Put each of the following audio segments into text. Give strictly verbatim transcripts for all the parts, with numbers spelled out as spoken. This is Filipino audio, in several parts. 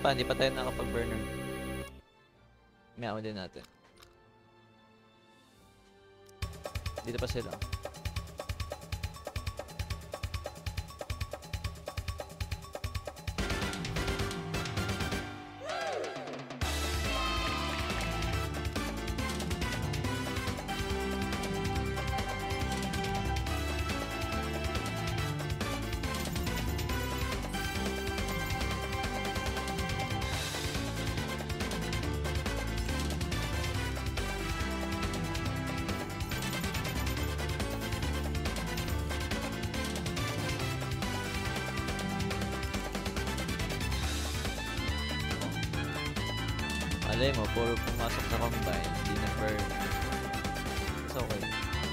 pa, hindi pa tayo nakapag-burner. Meow din natin. Dito pa sila. Malay mo, puro pumasok sa combine, hindi na burn. It's okay.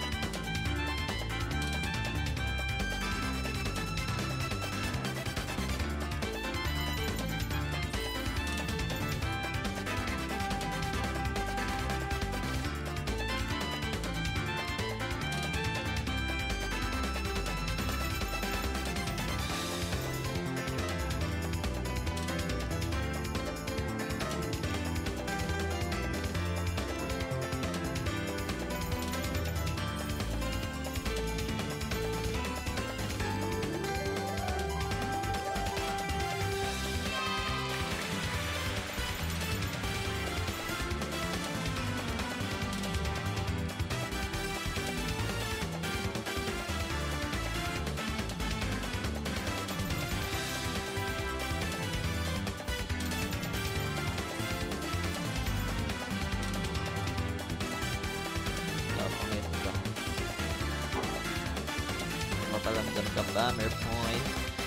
Mapalamdam ka ba? Mer point.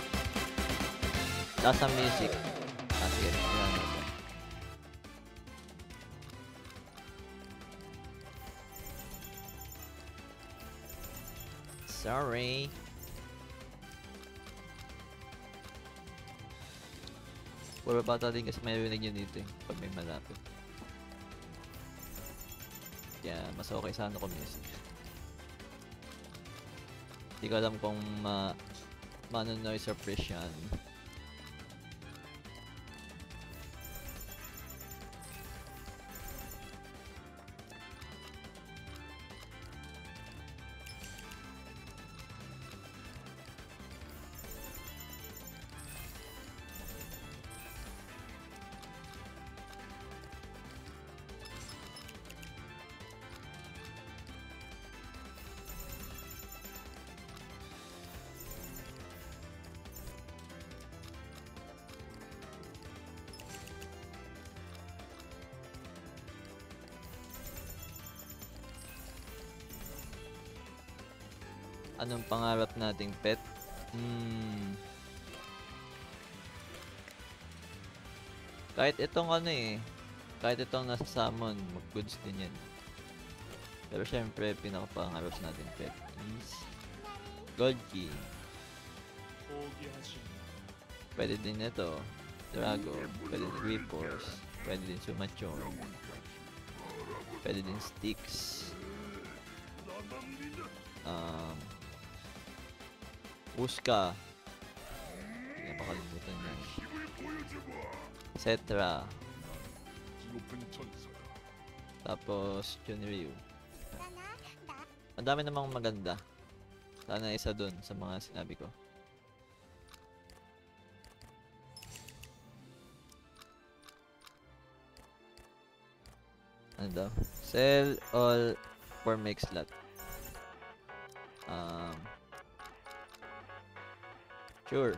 Lasa music. Ah, sige. Wala na ito. Sorry. Puro bata din kasi may rinig yun dito eh. Pag may malapit. Kaya mas okay sana kung music. Hindi ko alam kung ma mano-noise suppression. Anong pangarap nating pet? Hmm. Kahit itong ano eh. Kahit itong nasa salmon, mag-goods din yan. Pero syempre, pinakapangarap natin pet is Gold Key. Pwede din ito. Drago. Pwede din Reapers. Pwede din Sumachon. Pwede din Sticks. Um... Uska. Hindi pa kalimutan yan. Cetra. Tapos Chunryu. Ang dami namang maganda. Sana isa dun sa mga sinabi ko. Ano daw? Sell all for make slot. Um... Sure.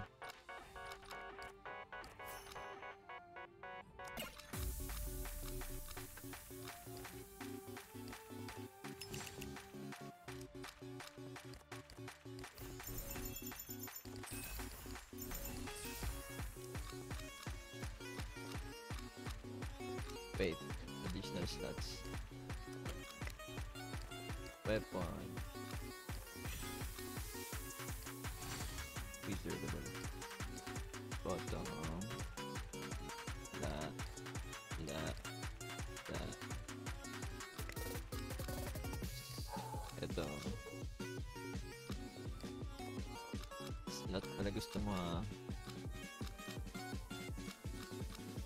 Wait, additional slots. Weapon. Reservable. Bottom. La. La. La. Ito. Slot pala gusto mo ah.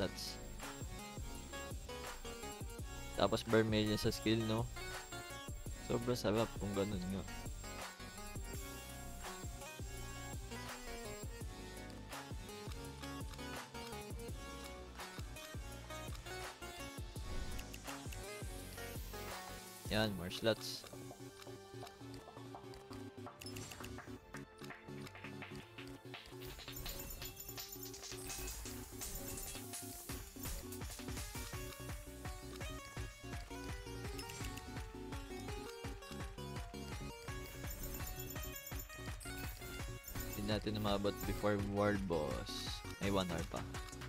slots. Tapos Vermilion sa skill, no? Sobrang sarap kung ganun nga. Yan, more slots. Hindi natin umabot before world boss. May one hour pa.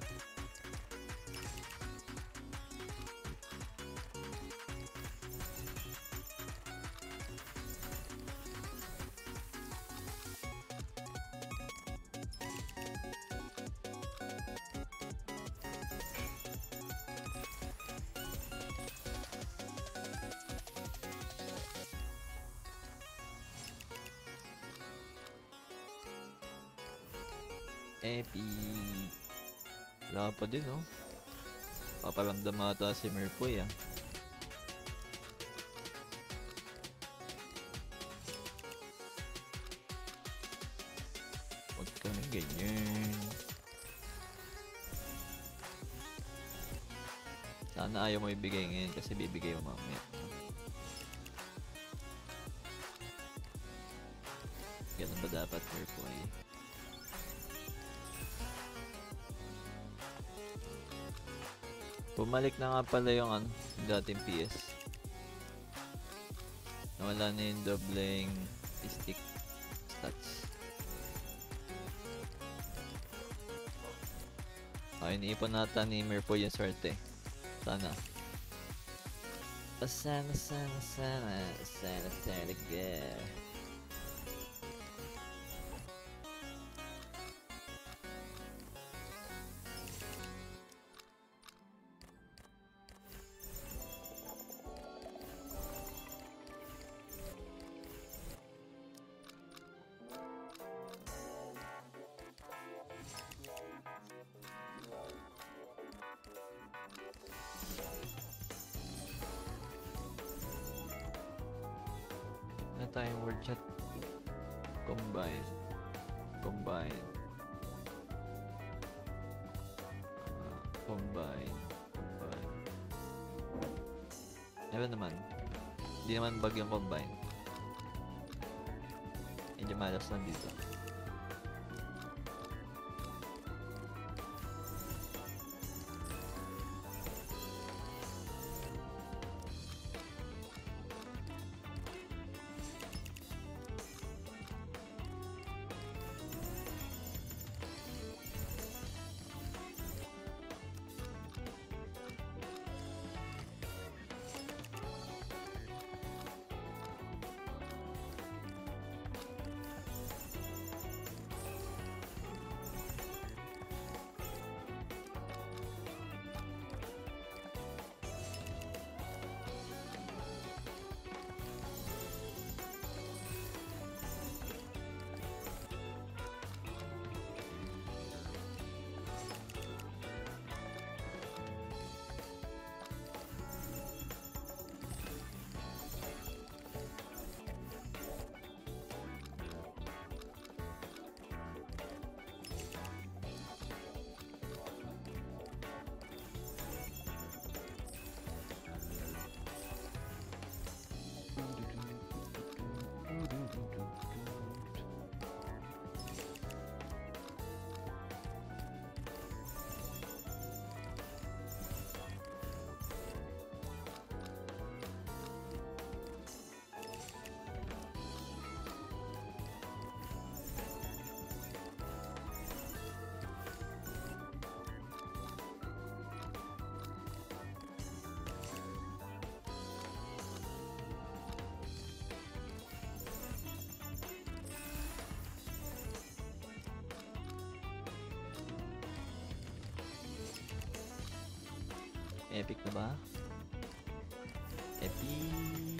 Epic. Wala pa din, oh. Paparamdam ata si Merpoy, ah. Huwag kami ganyan. Sana ayaw mo ibigay ngayon kasi bibigay mo mamaya. Ganun ba dapat, Merpoy? Bumalik na nga pala yung ano, dating P S. Nawala na yung dobleng stick stats. Okay, iniipon nata ni Merpoy yung swerte. Sana. Sana, sana, sana, sana talaga. Na tayong word chat. Combine. Combine. Uh, combine. Combine. Meron naman. Hindi naman bug yung combine. Medyo malas lang dito. Epic na ba? Epic!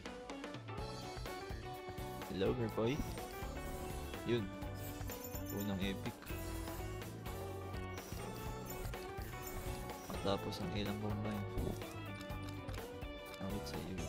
Hello, Merpoy. Yun. Unang epic. Tapos ang ilang combine. Awit sa iyo.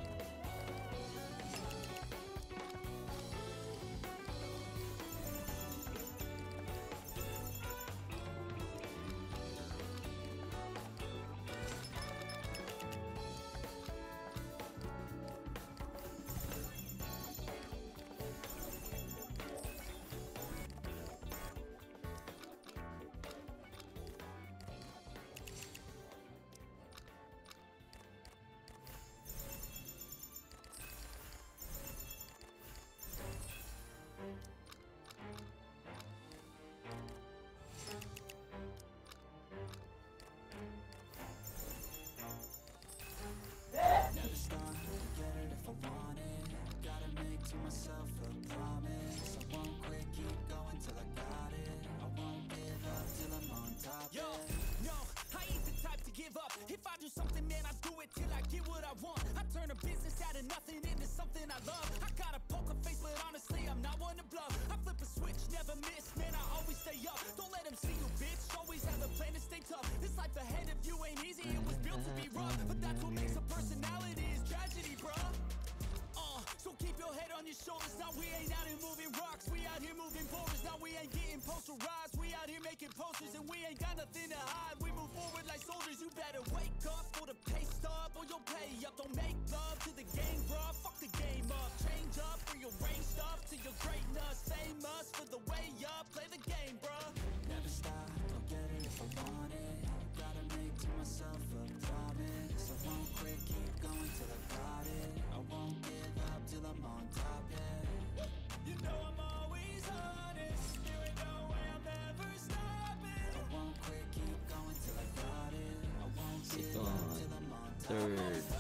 Third.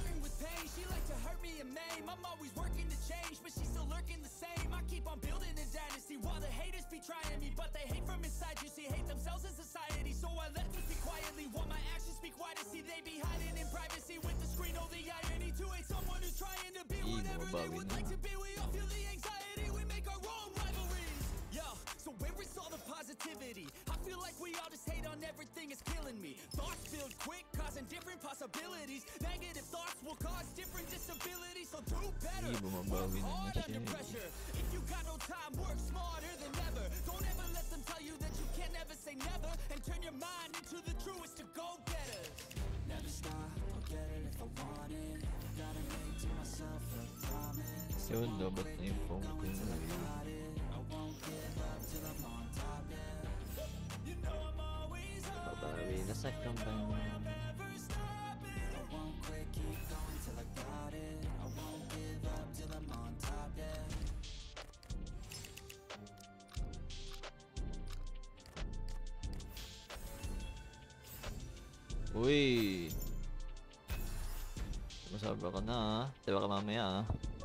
Hindi bumabawi naman siya. Yun, dapat na yung phone ko. Babawi na sa kampanya. Uy! Sumasobra ka na ha. Diba ka mamaya ha.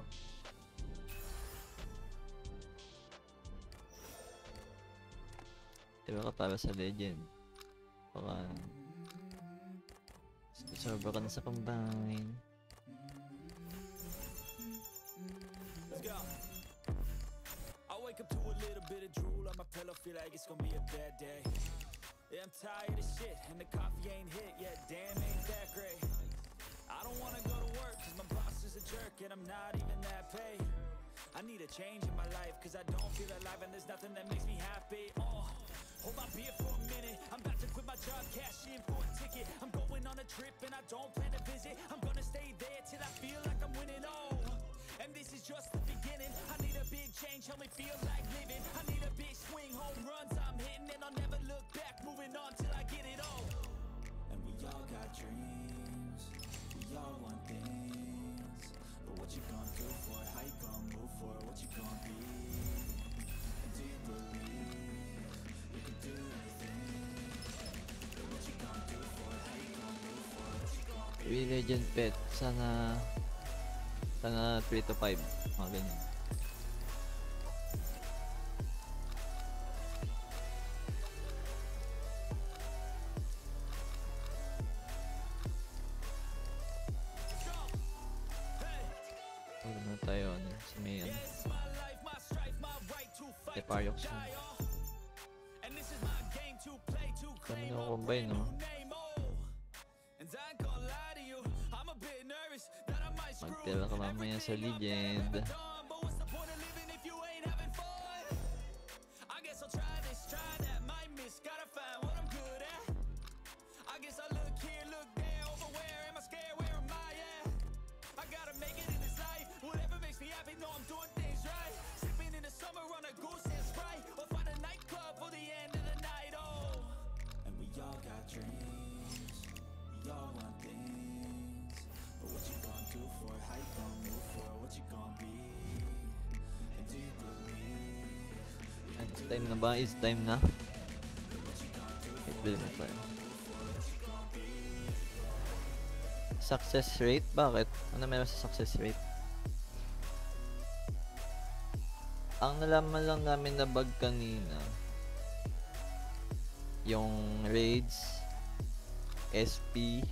Diba ka para sa legend. Baka sumasobra ka na sa combine. Let's go. I wake up to a little bit of drool on my pillow, feel like it's gonna be a bad day. Yeah, I'm tired of shit, and the coffee ain't hit yet, damn, ain't that great. I don't wanna go to work, cause my boss is a jerk, and I'm not even that paid. I need a change in my life, cause I don't feel alive, and there's nothing that makes me happy. Oh, hold my beer for a minute, I'm about to quit my job, cash in for a ticket. I'm going on a trip, and I don't plan to visit. I'm gonna stay there till I feel like I'm winning, oh. And this is just the beginning. I need a big change, help me feel like living. I need a big swing, home runs I'm hitting, and I'll never look back, moving on till I get it all. And we all got dreams, we all want things, but what you gonna do for it? How you gonna move for it? What you gonna be? And do you believe you can do anything? But what you gonna do for it? How you gonna move for it? What you gonna be? Uy, legend pet. Sana Sana three to five. Mga ganyan. Huwag na tayo ano, sa may ano. Teparyox na. Kami na combine no. cherish that I might screw Magtira ka mamaya sa legend. done. But what's the point of living if you ain't having fun? I guess I'll try this, try that, might miss, gotta find what I'm good at. I guess I look here, look there, over where am I scared, where am I at? I gotta make it in this life, whatever makes me happy, know I'm doing things right. Sipping in the summer on a goose and Sprite, or find a nightclub for the end of the night, oh. And we all got dreams, we all want things, but what you gonna do for it, how you gonna move for it, what you gonna be, and do you believe? It's time na ba? It's time na. Wait, bilhin na tayo. Success rate? Bakit? Ano meron sa success rate? Ang nalaman lang namin na bag kanina, yung raids, S P,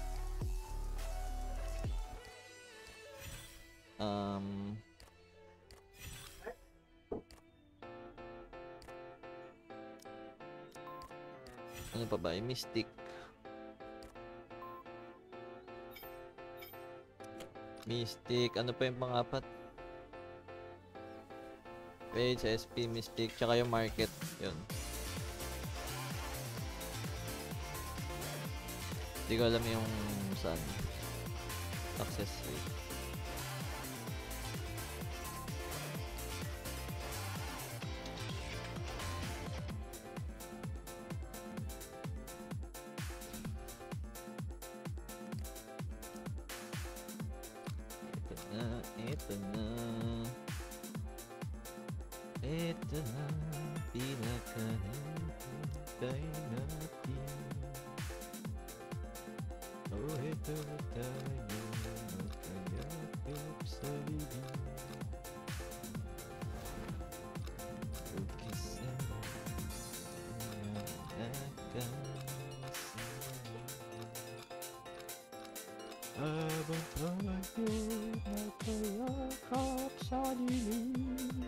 um, ano pa ba? Yung Mystic. Mystic. Ano pa yung pangapat? Raids, S P, Mystic, tsaka yung market. Yun. Hindi ko alam yung saan. Success rate. Ito na, ito na. Ito na, pinakahintay natin. Oh, ito na tayo, magkayakap sa libing. Ukisan ang nakasama. Habang tayo magkayakap sa libing.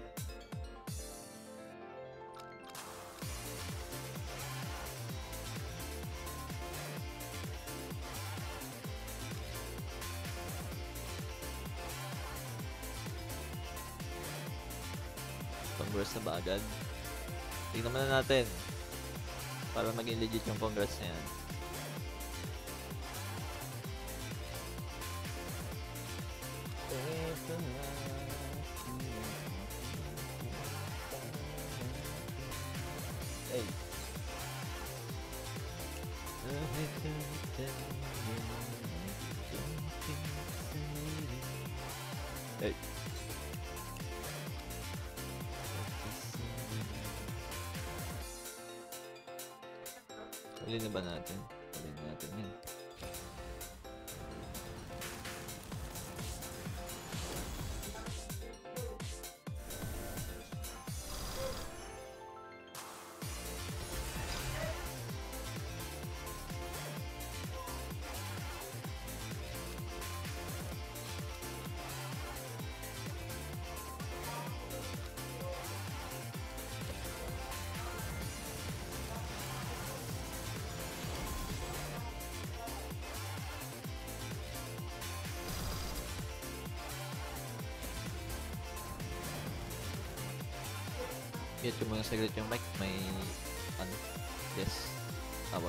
Congress na ba agad? Tingnan muna natin para maging legit yung congress na yan. Eto na. Hey. Hey. Alin na ba natin? Alin natin yan. Mute ko muna saglit yung mic. May ano? Yes. Tawag.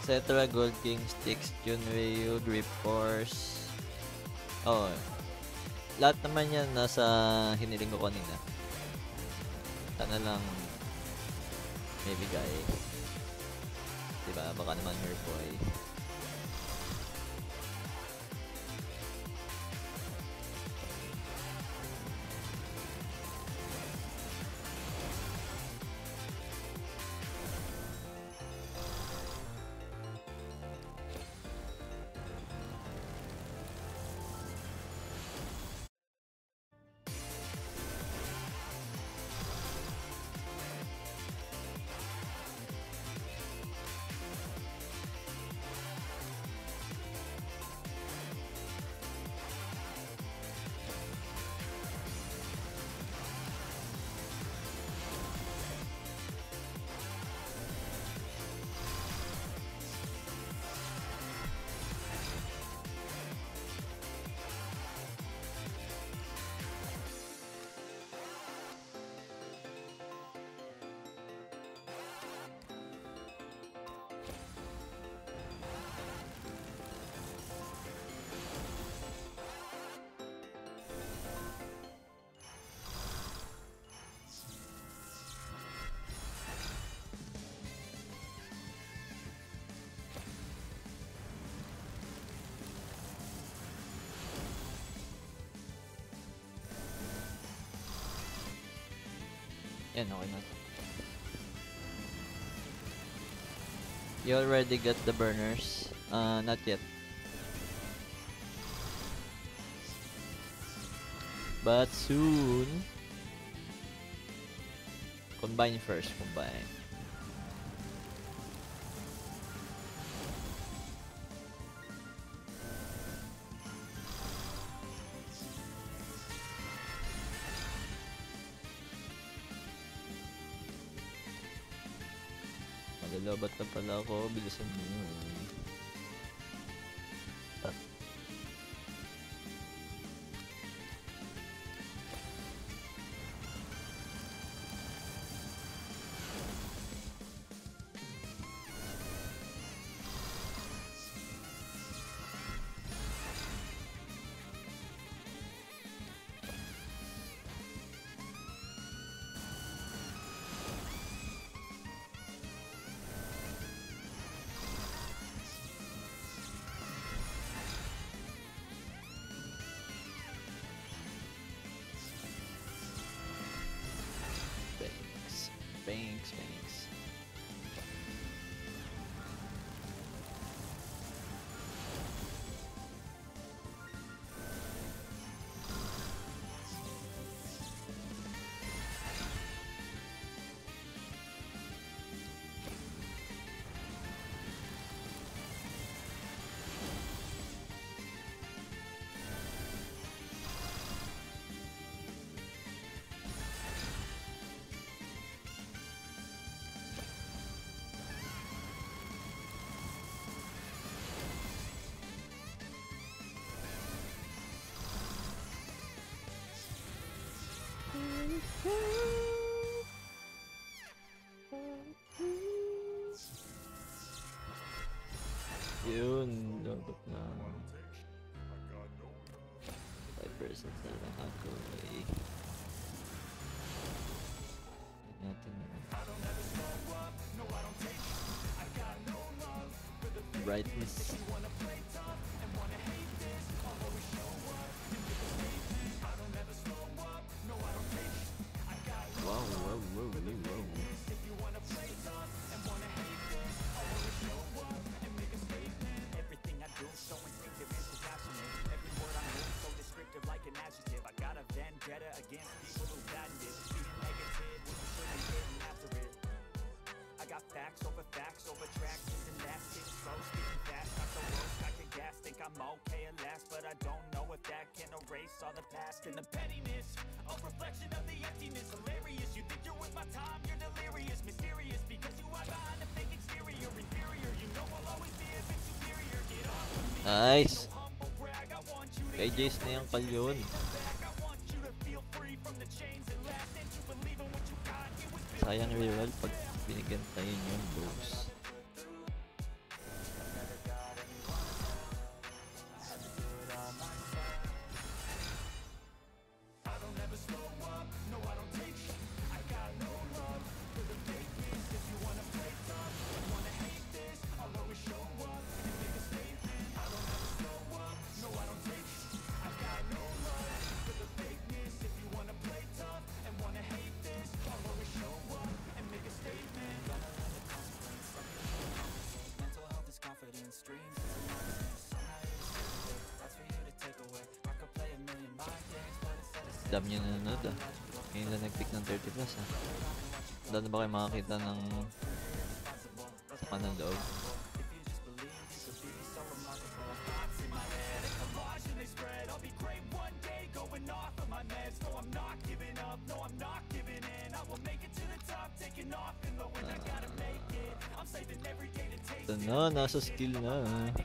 Cetra, Gold King, Styx, Junryu, Grip Force. Oh, lahat naman yan nasa hiniling ko kanina. Sana lang may bigay. Diba? Baka naman her boy. Yan, okay na. You already got the burners? Uh, not yet. But soon. Combine first, combine. Malalabat na pala ako, bilisan mo. Ah. Thanks, thanks. Yun, dapat na five percent na lang ako eh. Natin brightness. Wow, wow, wow, wow. All the past and the pettiness, a reflection of the emptiness. Hilarious, you think you're worth my time, you're delirious. Mysterious, because you are behind a fake exterior. Inferior, you know I'll always be a bit superior. Get off of me. Nice. Kay Jace na yung kalyon. Sayang reroll pag binigyan tayo yung bows. Dami nyo nanonood ah. Ngayon lang nag-pick ng thirty plus ah. Wala na ba kayo makakita ng sa kanang loob? Ito na, nasa skill na.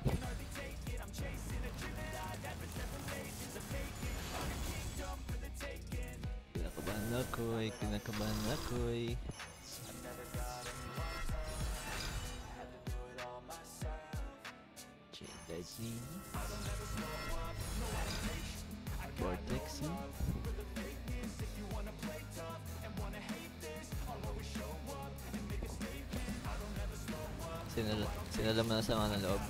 Kinakabahan ako ay, kinakabahan ako ay. Chingay Vortex Sinala, sinala mo na sa mga loob.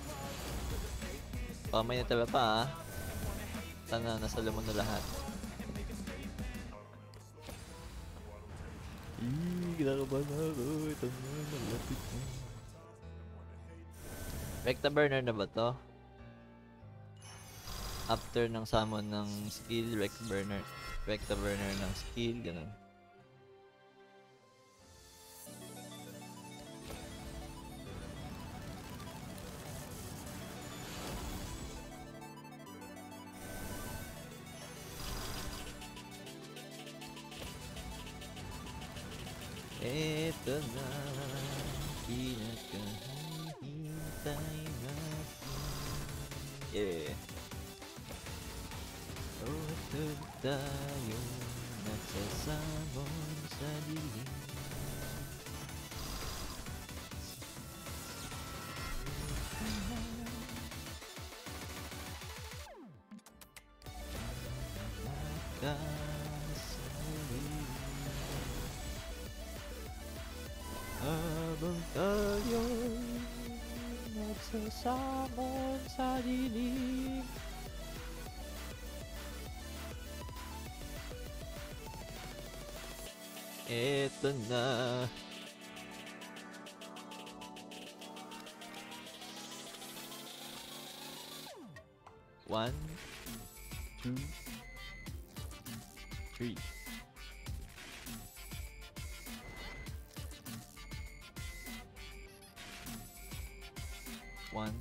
Oh, may nataba pa ah. Sana nasalo mo na lahat. Ih, kinakabahan ako. Ito na, malapit na. Vecta burner na ba to? After ng summon ng skill, Vecta burner. Vecta burner ng skill, ganun. Ito na, pinakahihintay natin. Yeah. Oh, ito tayo, nagsasamon sa dilim. Nakasalim. Habang tayo'y nagsasamon sa dilim. Eto na. One, two, three. One,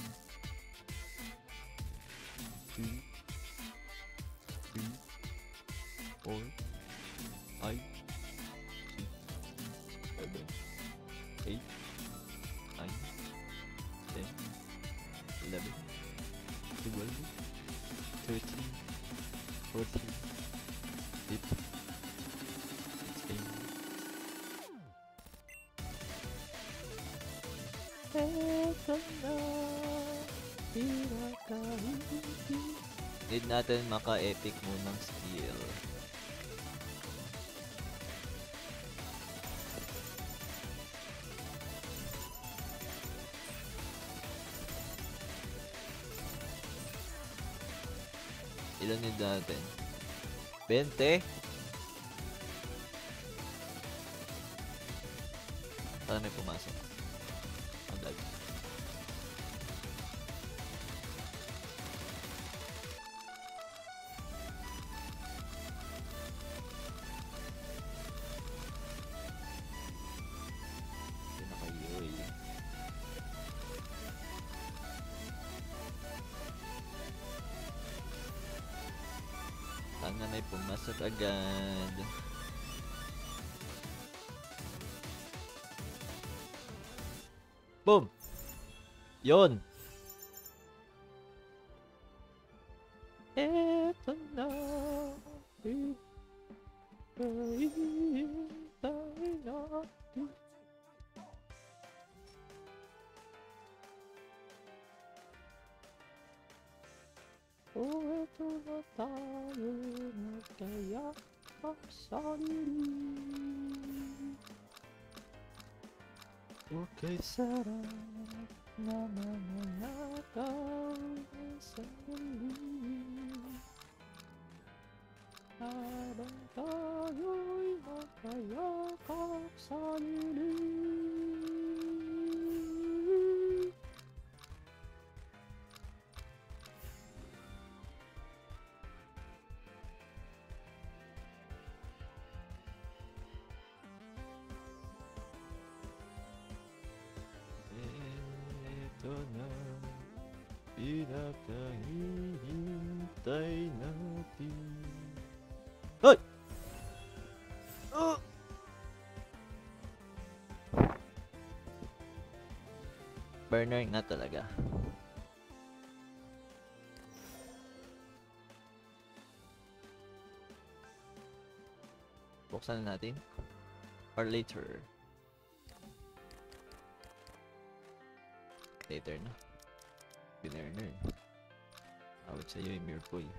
two, three, four, five, six, seven, eight, nine, ten, eleven, twelve, thirteen, fourteen, fifteen, sixteen. Eto na, pinakahihintay. Need natin maka-epic munang skill. Ilan need natin? twenty? Saan may pumasok? Agad. Hindi na kayo eh. Sana may pumasok agad. Boom! Yun! Eto na, hintay natin. Oh, eto na tayo, nagkayakap sa dilim. Okay, sarap na mananakaw sa dilim. Habang tayo'y magkayakap sa dilim. na pinakahihintay natin. Hoy! Oh! Burner nga talaga. Buksan na natin. Or later. Later na. Binerner. Awit sa'yo yung Miracle.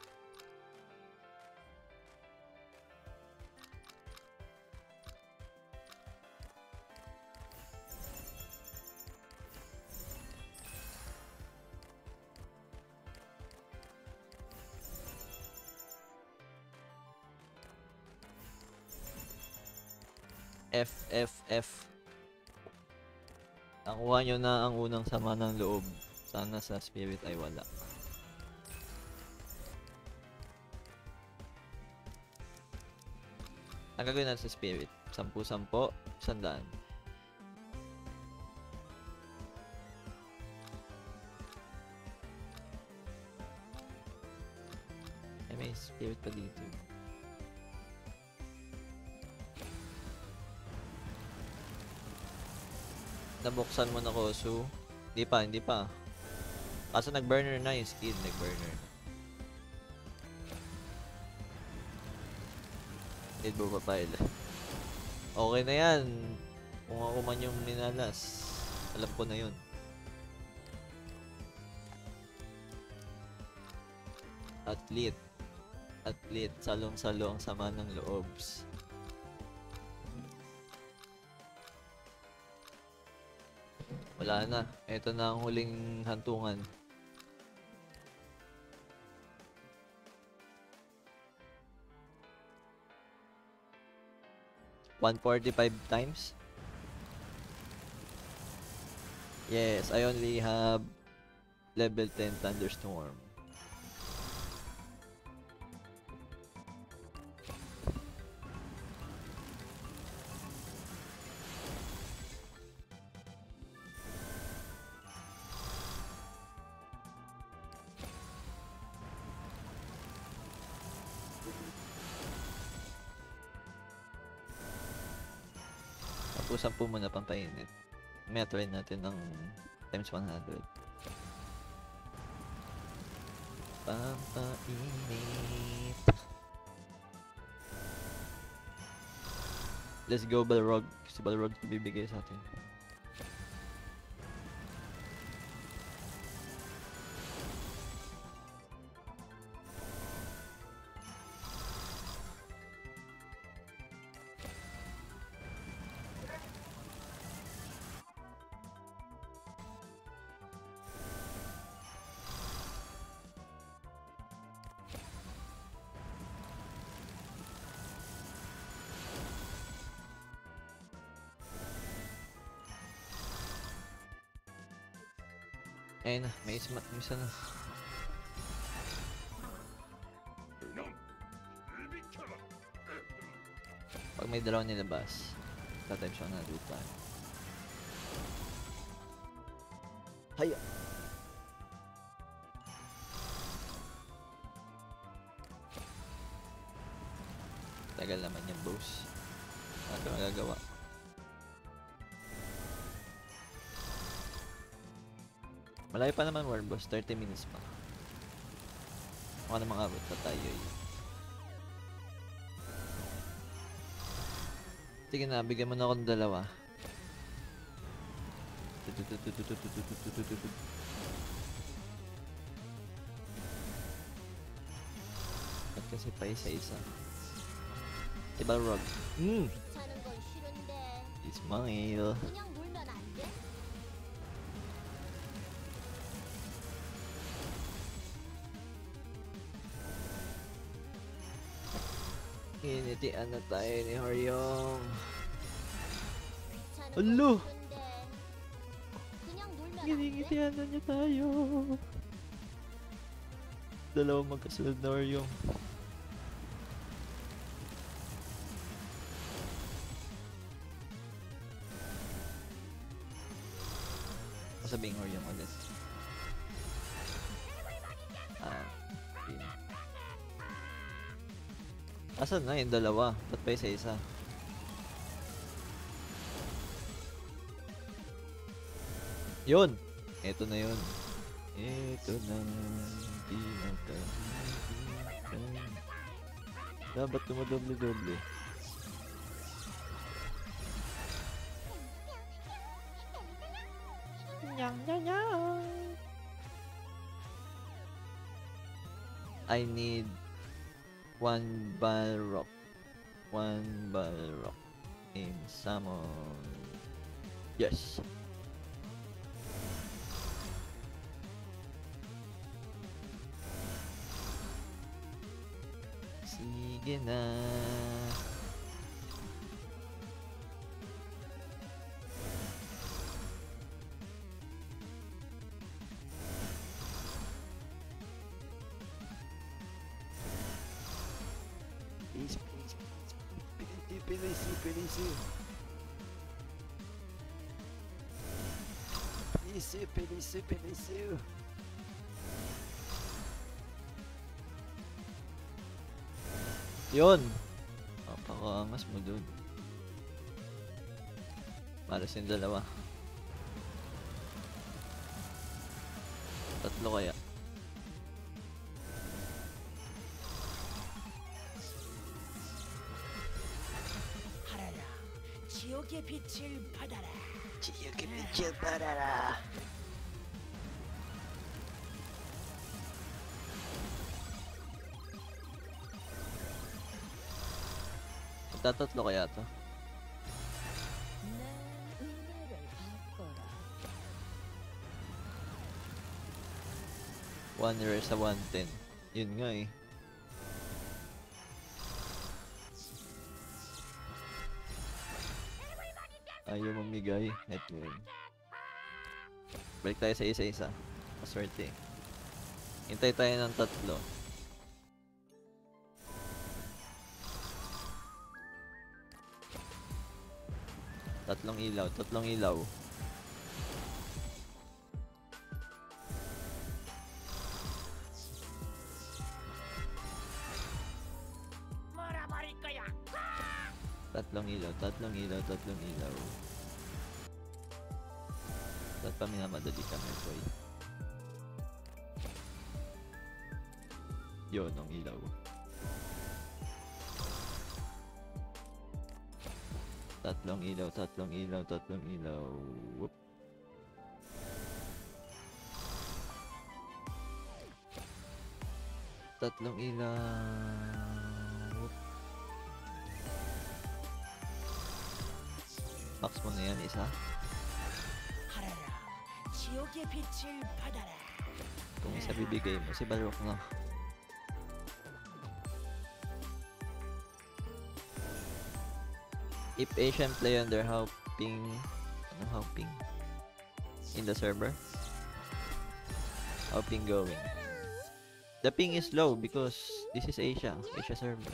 F, F, F. Nakuha nyo na ang unang sama ng loob. Sana sa spirit ay wala. Ang gagawin natin sa spirit? Sampu-sampo, sandaan. Ay, may spirit pa dito. Nabuksan mo na Kosu. Hindi pa, hindi pa. Kaso nag-burner na yung skin, nag-burner. Need mo pa pile. Okay na yan. Kung ako man yung minalas, alam ko na yun. Athlete. Athlete. Salong-salo ang sama ng loobs. Wala na. Ito na ang huling hantungan. one forty-five times. Yes, I only have level ten Thunderstorm. Sampu muna pampainit. May try natin ng times one hundred. Pampainit. Let's go Balrog. Si Balrog bibigay sa atin. Ayun na, may isa, may isa na. Pag may dalawa nilabas, tatime siya na do tayo. Haya! Tagal naman yung boss. Ano ito magagawa? Malayo pa naman war boss, thirty minutes pa. Mukha na makabot pa tayo eh. Sige na, bigyan mo na ako ng dalawa. Ba't kasi pa isa-isa? Si Balrog. Hmm! Ismail. Initian na tayo ni Horyong. Alo! Ginigitian na niya tayo. Dalawang magkasunod na Horyong. sasabihin ko yung ulit. Ah, yun. Asan na yung dalawa? Ba't pa isa-isa? Yun! Eto na yun. Eto na. Pinakahihintay. Dapat tumadoble-doble. Nyang nyang nyang. I need one Balrog. One Balrog in summon. Yes. Sige na. Please, please, please, please, please, please, please, please, please. Yun! Napakaangas mo dun. Malas yung dalawa. Tatlo kaya. 하라라 지옥의 빛을 받아라. 지옥의 빛을 받아라. Tatatlo kaya to? 내 은혜를 받거라. One rare sa one ten. Yun nga eh. Ayaw mamigay. Network. Balik tayo sa isa-isa. Maswerte. Hintay tayo ng tatlo. Tatlong ilaw, tatlong ilaw. 몰아버릴 거야. Tatlong ilaw, tatlong ilaw, tatlong ilaw. Ba't pa minamadali ka, Merkoy? Yun, ang ilaw. Tatlong ilaw, tatlong ilaw, tatlong ilaw. Whoop. Tatlong ilaw. Whoop. Max mo na yan, isa. 하라라 지옥의 빛을 받아라. Kung isa bibigay mo, si Balrog na. If Asian play on their how ping, ano how ping? In the server? How ping going? The ping is low because this is Asia, Asia server.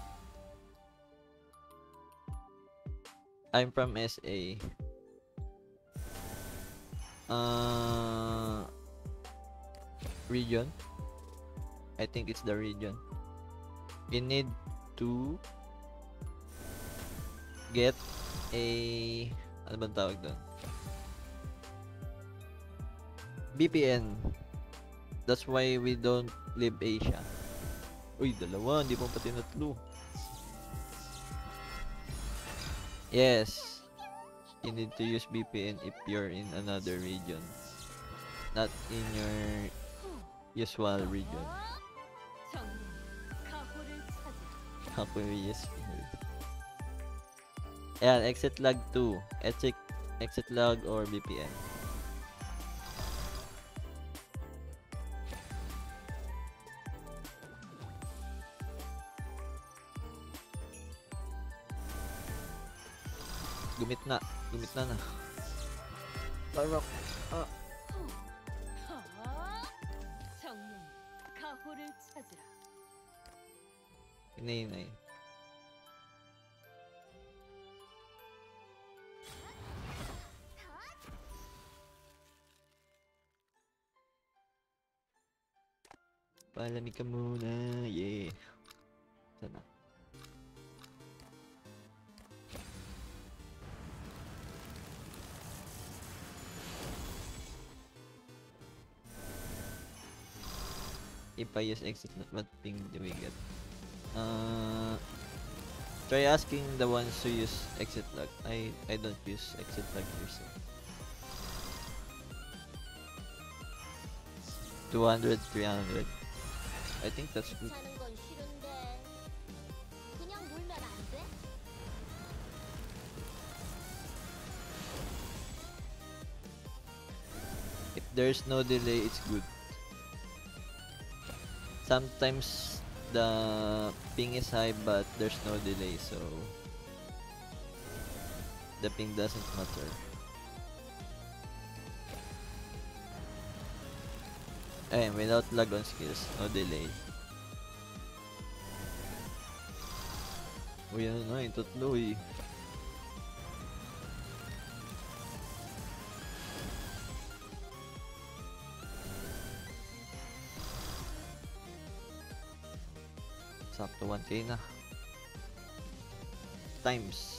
I'm from S A. Uh, region. I think it's the region. You need to get a, ano bang tawag doon? V P N. That's why we don't live Asia. Uy, dalawa, hindi mo pa tinatlo. Yes, you need to use V P N if you're in another region, not in your usual region. 정령 가호를 찾으라. Ako yung yes. Ayan, exit log two. Exit, exit log or V P N. Gumit na. Gumit na na. Balrog. Ah. 정령 가호를 찾으라. Hinay-hinay. Palamig ka muna. Yeah. Sana. If I use exit, what ping do we get? Uh, try asking the ones who use exit log. I I don't use exit log yourself. two hundred, three hundred. I think that's good. 귀찮은 건 싫은데 그냥 놀면 안 돼? If there's no delay, it's good. Sometimes the ping is high but there's no delay, so the ping doesn't matter. Ayun, without lag on skills, no delay. Uy, ano na, yung tatlo eh. Sakto one K na. Times.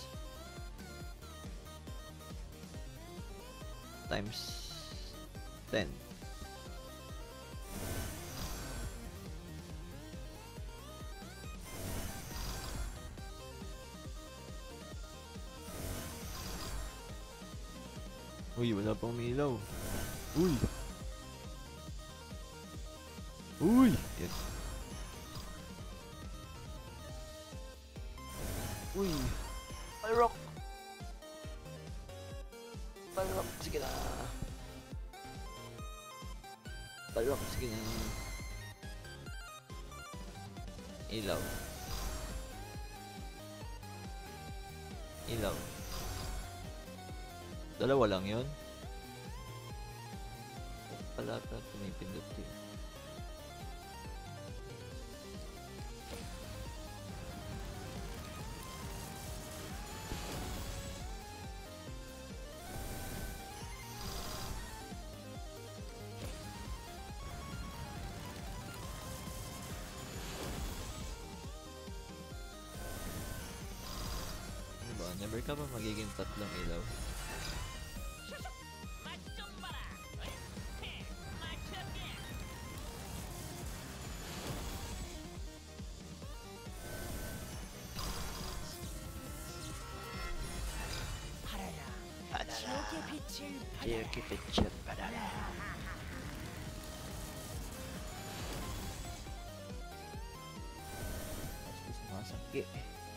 Times ten. Uy, wala pang milaw. Uy! Uy! Yan. Uy! Palrock! Palrock, sige na! Palrock, sige na! Ilaw. Ilaw. Dalawa lang yun? Pala ata tumipindot yun. Ano ba? Never ka ba magiging tatlong ilaw? 지옥의 빛을 이렇게 빛을 받아라. Sumasakit.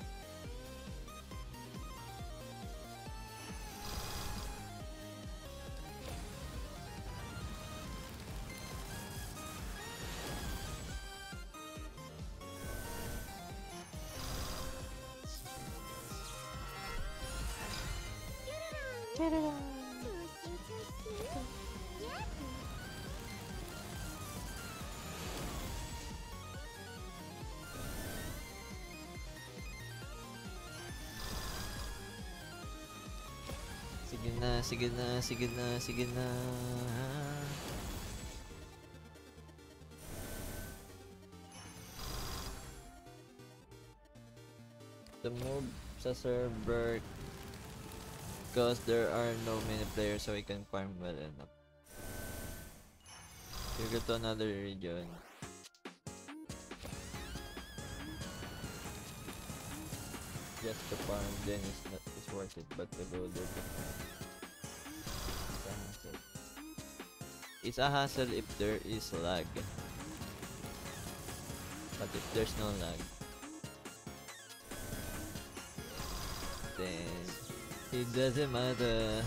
Sige na, sige na, sige na, sige na. The move sa server because there are no many players so we can farm well enough. You go to another region. Just to farm, then it's not it's worth it, but to go there to farm. It's a hassle. It's a hassle if there is lag. But if there's no lag, then it doesn't matter.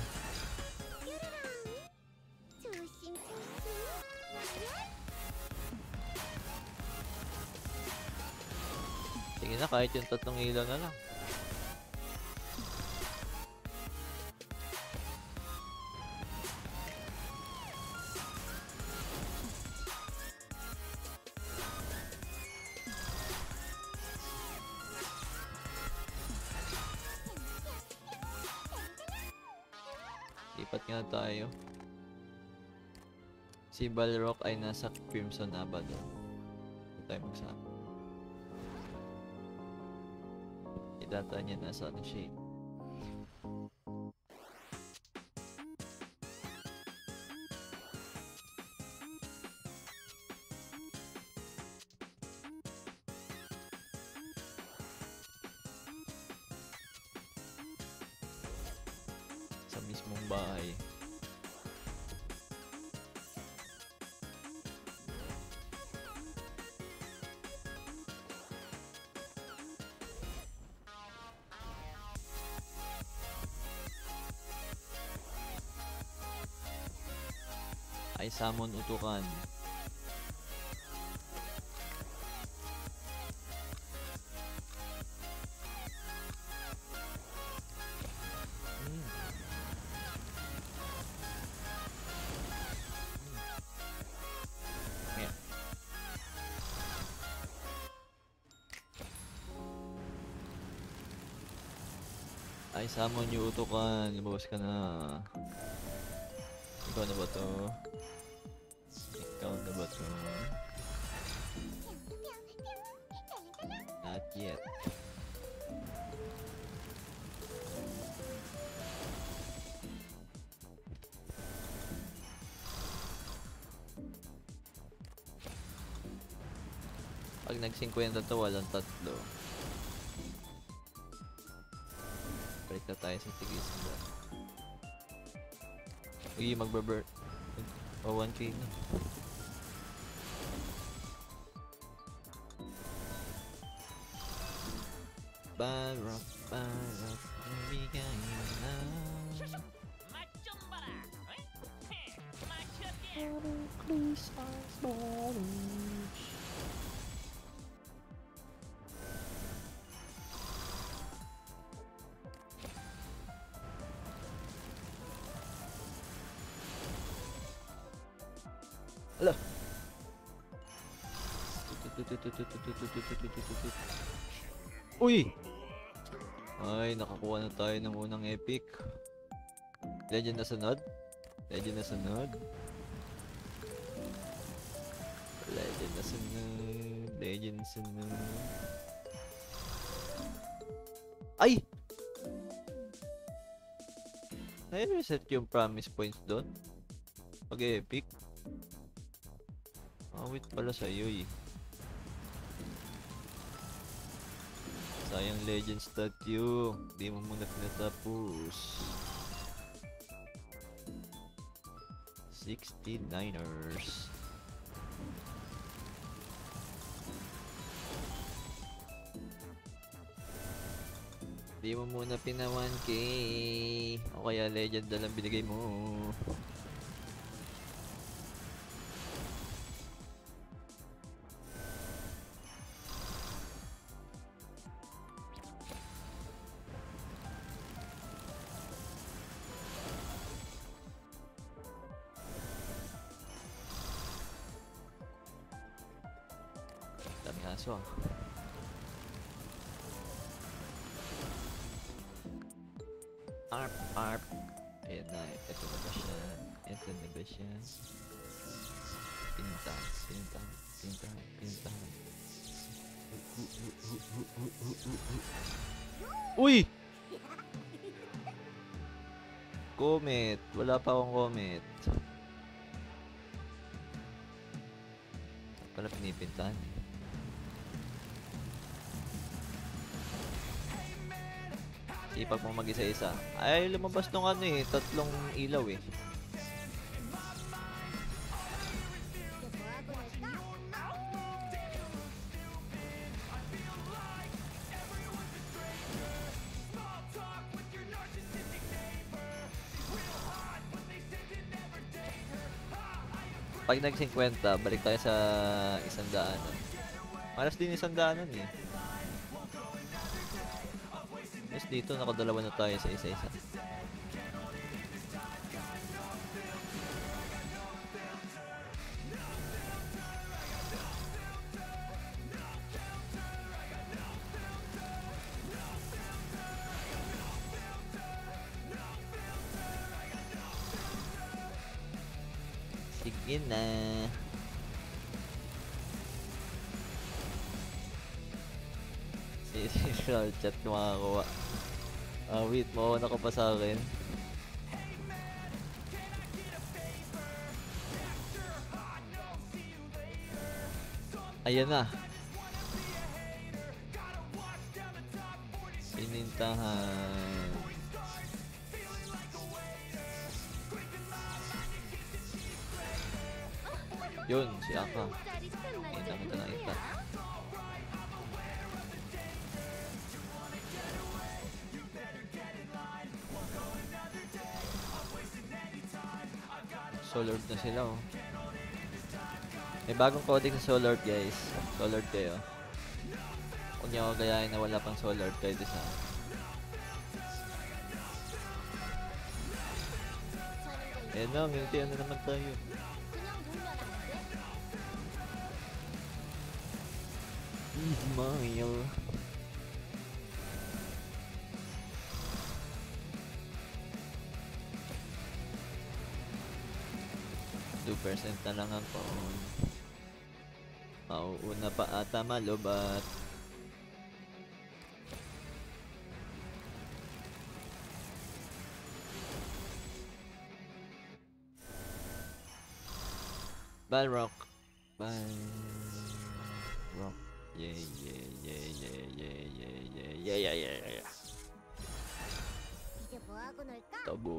Sige na, kahit yung tatlong ilaw na lang. Lipat nga tayo. Si Balrog ay nasa Crimson Abaddon. Tayo magsama. Data niya nasa ano siya eh. Sa mismong bahay. Ay summon utukan. Hmm. Yeah. Ay summon yung utukan. Lumabas ka na. Ikaw na ba to? Ikaw na ba to? Not yet. Pag nag-fifty to, walang tatlo. Balik na tayo sa tigisan ba? Uy, magbaburn. O, one K na. Barok, barok, bigay na. Ala. Uy! Ay, nakakuha na tayo ng unang epic. Legend na sunod. Legend na sunod. Legend na sunod. Legend na sunod. Ay! Nai-reset yung promise points doon. Pag-epic. Awit pala sa'yo eh. Sayang legend statue. Di mo muna pinatapos. sixty-niners. Di mo muna pina one K. O kaya legend na lang binigay mo. Daming aso ah. Arp, arp. Ayan na, ito na ba siya? Ito na ba siya? Pinuntahan, pinuntahan, pinuntahan, pinuntahan. Uy! Comet! Wala pa akong comet. Pala pinipintahan eh. Sipag mo mag-isa-isa. Ay, lumabas nung ano eh, tatlong ilaw eh. Pag nag-fifty, balik tayo sa isang daanan. Malas din isang daanan eh. Yes, dito nakadalawa na tayo sa isa-isa. Sige na. Initial chat makakuha. Ah, wait, mauna ka pa sa akin. Ayan na. Sinintahan. Yun, si Aka. Kita mo na kita. Solord na sila oh. May bagong codec sa Solord guys. Solord kayo. Huwag niyo ako gayahin na wala pang Solord kayo sa. Ayan na, minti ano naman tayo. Ismail. two percent na lang ang phone. Mauuna pa ata malubat. Balrock. Balrock. Yeah, yeah, yeah, yeah, yeah, yeah, yeah, yeah, yeah, yeah, yeah. 이제 뭐 하고 놀까? Tabo.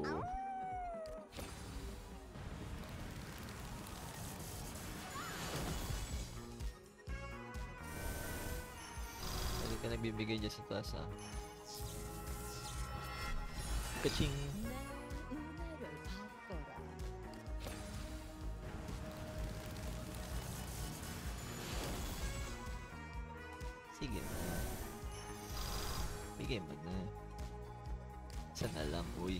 Hindi ka nagbibigay dyan sa taas ah. Kaching. Sige na. Bigay mo na. Sana lang, uy.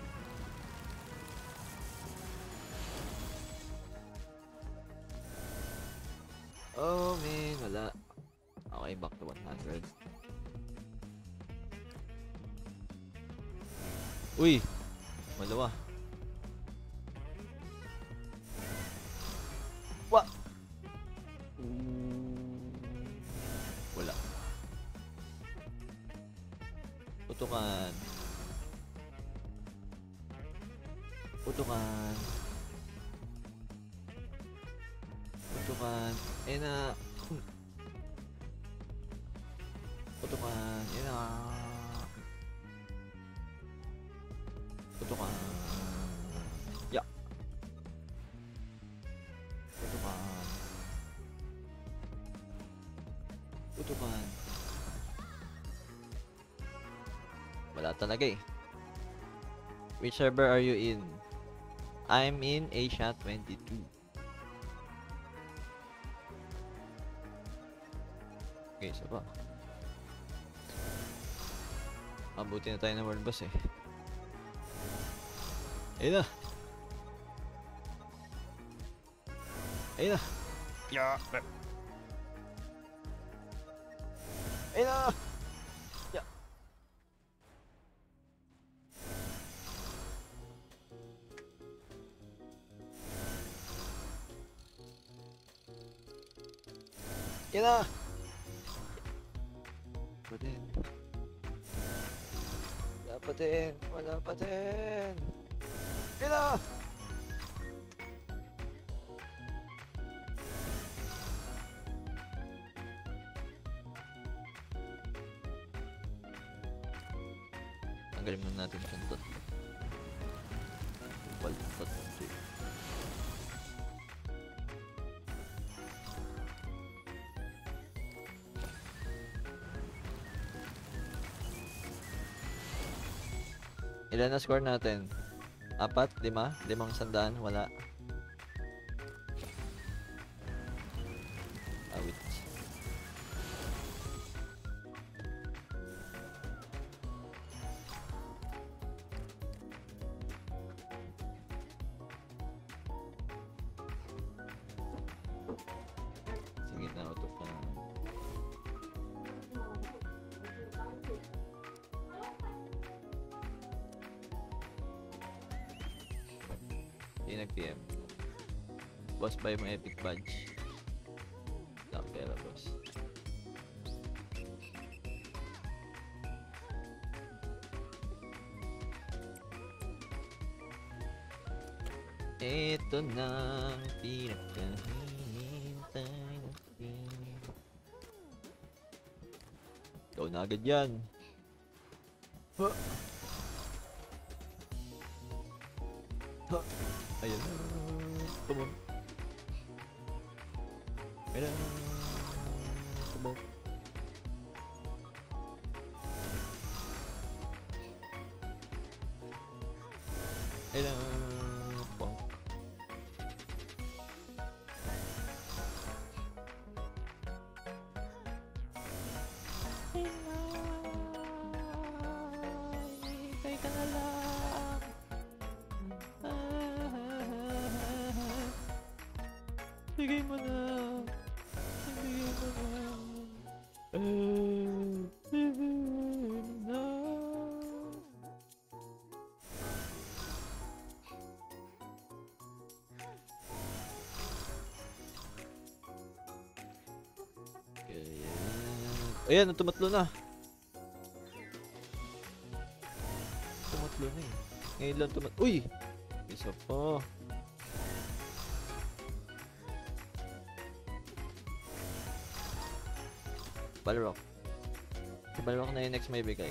Oh, man. Wala. Okay, back to one hundred. Uy! Malawa. Wa! Wala. Putukan. Putukan. Putukan. Eh na. Putukan. Eh na. Putukan. Ya. Putukan. Putukan. Wala talaga eh. Which server are you in? I'm in Asia twenty-two. Okay, so ba? Mabuti na tayo ng world boss eh. Ayun na! Ayun na! Yeah! Ayun na! Yeah! Ayun na! Pa din. Wala pa din. Wala pa din. Ayun na! Tanggalin muna natin itong tatlo. Walang tatlo. Ilan na score natin? Apat? Lima? Limang sandaan? Wala. Awit. Sige na, utok na. Hindi nag-P M. Boss, buy mo epic badge. Lang pera, boss. Ito na ang pinakahihintay natin. Ikaw na agad yan. Ha? Ha? Ayan na. Come on. Ayan na. Come on. Ayan na. Bonk. Hintay ka na lang. Bigay mo na. Bigay mo na. Bigay mo na. Ayan, tumatlo na. Tumatlo na eh. Ngayon lang tumat... Uy! Isa pa. Balrock. Si Balrock na yung next may bigay.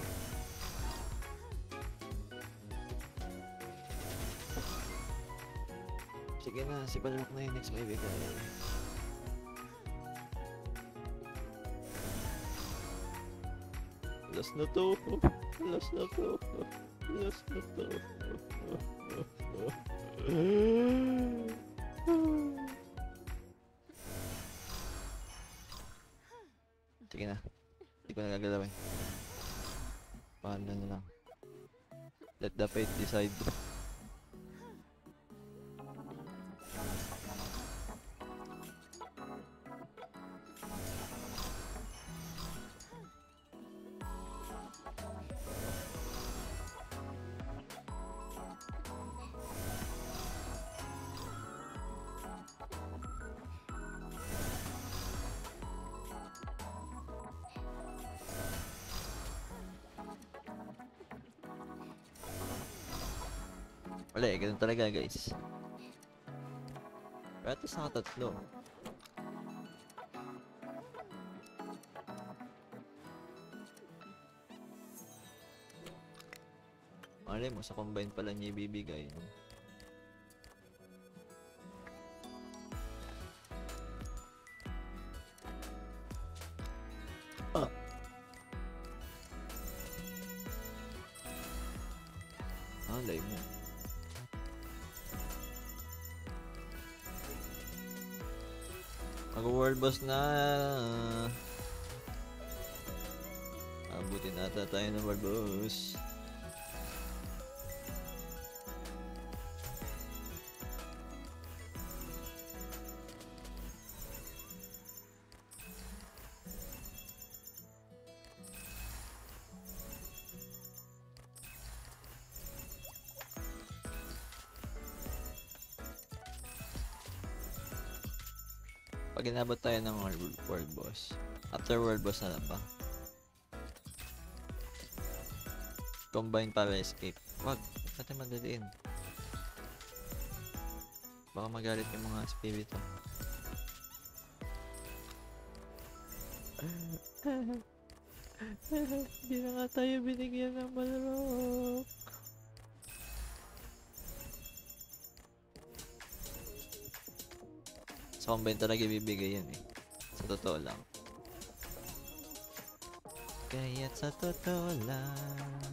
Sige na, si Balrock na yung next may bigay. Last na to. Last na to. Last na to. Sige na. Hindi ko nagagalawin. Paano na lang. Let the fate decide. Wala eh, ganun talaga guys. Pero at least nakatatlo. Malay mo, sa combine pala niya ibibigay. Ah! Malay mo. Mag-world boss na. Abutin nata tayo ng world boss. Pag inabot tayo ng world, world boss, after world boss na lang ba? Combine para escape. Wag, natin madaliin. Baka magalit yung mga spirito. Hindi na nga tayo binigyan ng Balrock. Sa combine talaga ibibigay yan eh. Sa totoo lang. Kaya't sa totoo lang.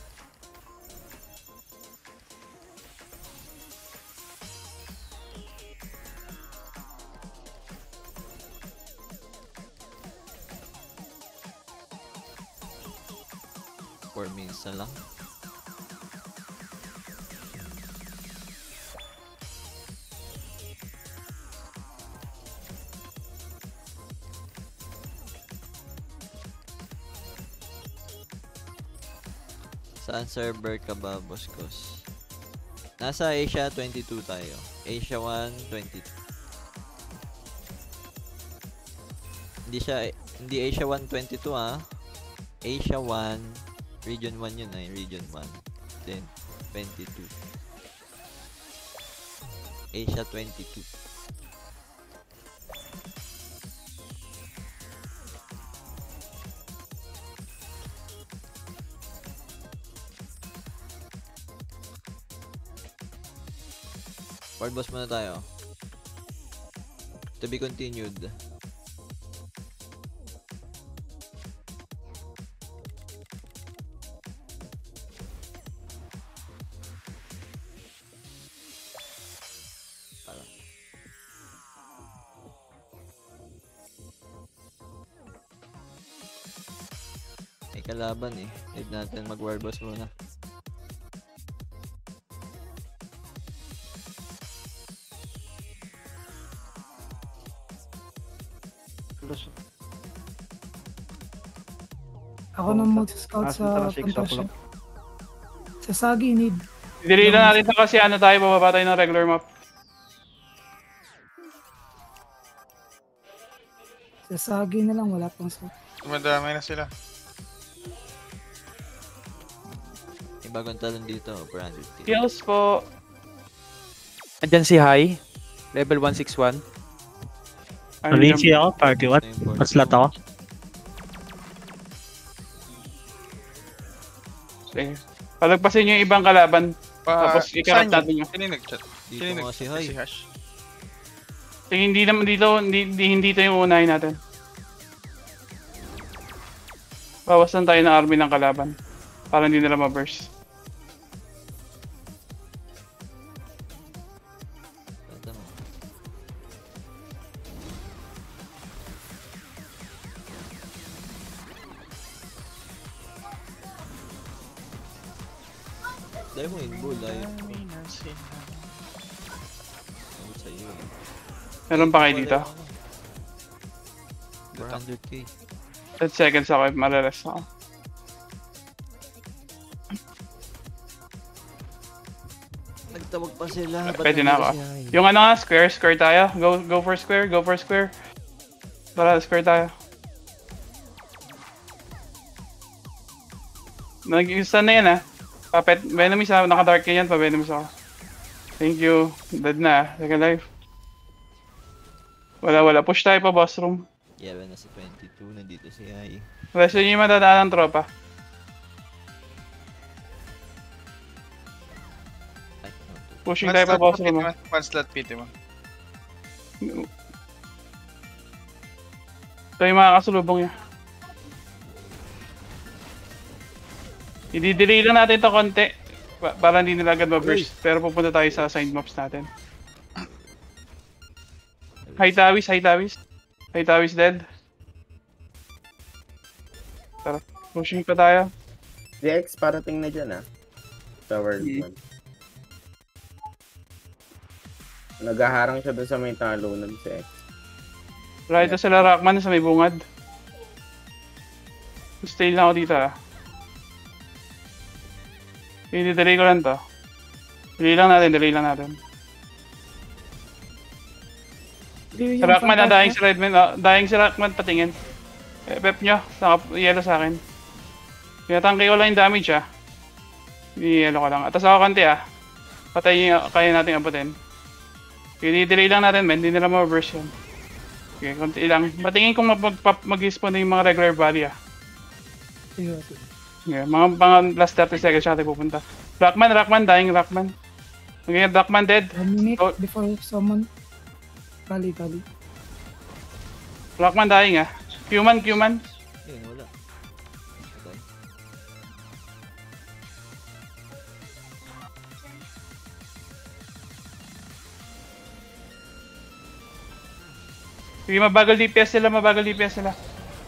four minutes na lang. Saan server ka ba, Boskos? Nasa Asia twenty-two tayo. Asia one, twenty-two. Hindi siya, hindi Asia one, twenty-two ah. Asia one, Region one yun ay, Region one. Then, twenty-two. Asia twenty-two. World boss muna tayo. To be continued. Parang. May kalaban eh. Need natin mag-world boss muna. Ako nang mag-scout sa Fantasia. Sa Sagi, need. Dili lang natin ito kasi ano tayo, bababa tayo ng regular map. Sa Sagi na lang, wala pang scout. Madami na sila. May bagong talon dito, four hundred K. Kills po. Andyan si Hai, level one sixty-one. Ayun, Malinsi ako, party what? Paslat ako. Sige. Palagpasin nyo yung ibang kalaban. Pa, Tapos ikarap saan natin yun? yun. Sino yung nag-chat? Dito Sino yung nga nag- si Hai. Si Hash? Sige, hindi naman dito, hindi, hindi, hindi ito yung unahin natin. Bawasan tayo ng army ng kalaban. Para hindi nila ma-burst. Tanda mo. Dahil mo in bull, dahil Ano sa iyo. Meron pa kayo dito? four hundred K. ten seconds ako, malalas ako. Nagtawag pa sila. ba't Pwede na nandito ako. si Hai? Yung ano nga, square, square tayo. Go go for square, go for square. Tara, square tayo. Nag-isa na yan ah. Papet, Venomies ah, naka-dark yan, pa-Venomies ako. Thank you. Dead na ah, second life. Wala, wala. Push tayo pa boss room. Yeah, na si twenty-two. Nandito si Hai. Resto nyo yung madadaan ng tropa. Ay, no, two. Pushing tayo pa boss P T room. mo. One slot P T mo. Ito yung mga kasulubong niya. I-delay lang natin ito konti. pa- Para hindi nila agad ma-burst. Pero pupunta tayo sa assigned maps natin. Hi Tawis, hi Tawis. Hi Tawis dead. Tara, pushing pa tayo. D X parating na dyan ah. Sa world Hmm. one. Naghaharang siya dun sa may talunan si X. Right na sila Rockman sa may bungad. Stay lang ako dito ah. I-delay ko lang to. Delay lang natin, delay lang natin. Si Rockman na dying si Redman. Oh, dying si Rockman patingin. Eh, pep nyo. Naka yellow sa akin. Pinatangkay ko lang yung damage ah. I-yellow ko lang. Atas ako konti ah. Patay yung kaya natin abutin. I-delay lang natin men. Hindi nila ma-burst yan. Okay, konti lang. Patingin kung mag-spawn na yung mga regular body ah. Sige, sige. Yeah, mga mga last thirty seconds siya tayo pupunta. Rockman, Rockman, dying Rockman. Okay, Rockman dead. One minute Oh. before someone. Kali, kali. Rockman dying ah. Human, human. Ayun, wala. Okay. Sige, mabagal D P S sila, mabagal D P S sila.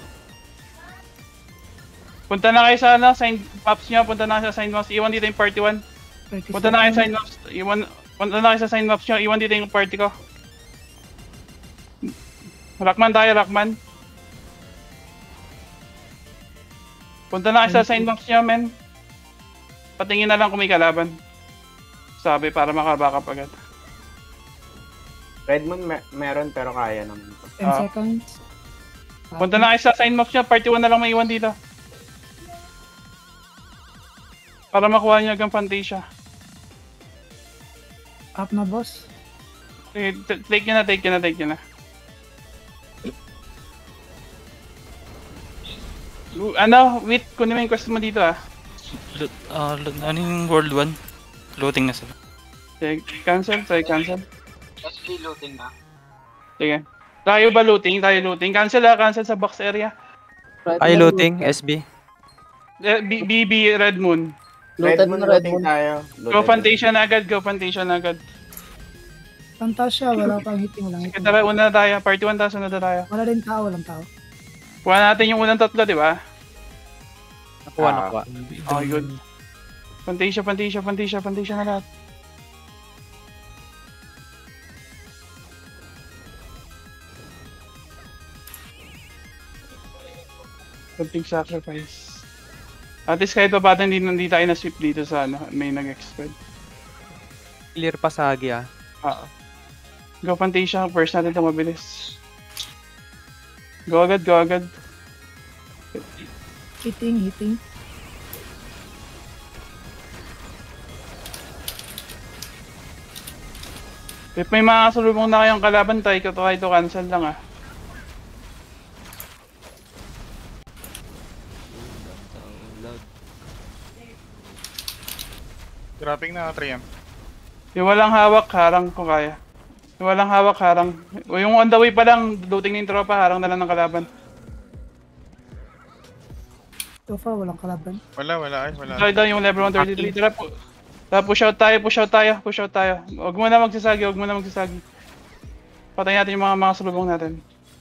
Punta na kayo sa ano, sign maps nyo, punta na kayo sa sign maps. Iwan dito yung party one. thirty Punta na kayo sa sign seconds. maps. Iwan, punta na kayo sa sign maps nyo, iwan dito yung party ko. Rockman tayo, Rockman. Punta na kayo sa sign maps nyo, men. Patingin na lang kung may kalaban. Sabi, para makabackup agad. Redmond me- meron pero kaya naman ito. ten Ah. seconds. Punta na kayo sa sign maps nyo, party one na lang maiwan dito. Para makuha nyo agad Fantasia. Up na boss. Eh, t- take nyo na, take nyo na, take nyo na. Lu- Ano, wait, kunin mo yung quest mo dito ah. Lo- ah, lo- ano yung World one? Looting na sila. Sige, cancel, sige, cancel. S P looting na. Sige. Tayo ba looting? Tayo looting. Cancel ah, cancel sa box area. Ay, looting, S B. Eh, B B B Red Moon. Red Looted Moon, na Red looting Moon. tayo. Go Fantasia na agad, go Fantasia na agad. Fantasia, wala pang hitting, walang Sige, hitting. tara, una na tayo. Party one thousand na tayo. Wala rin tao, walang tao. Kuha natin yung unang tatlo, di ba? Nakuha, Ah. nakuha. Okay, good. Fantasia, Fantasia, Fantasia, Fantasia na lahat. Something sacrifice. At least kahit pa patin hindi, hindi tayo na-sweep dito sa ano, may nag-expect. Clear pa sa Agi ah. Oo. Go Fantasia, first natin ito mabilis. Go agad, go agad. Hitting, hitting. If may mga kasalubong na kayong kalaban tayo, ito kahit ito cancel lang ah. Dropping na three M. Yung walang hawak, harang kung kaya. Yung walang hawak, harang. O yung on the way pa lang, looting na yung tropa, harang na lang ng kalaban. So far, walang kalaban. Wala, wala ay, wala. Tayo daw yung level one thirty-three. Tara po. Tara, push out tayo, push out tayo, push out tayo. Huwag mo na magsasagi, huwag mo na magsasagi. Patay natin yung mga mga salubong natin.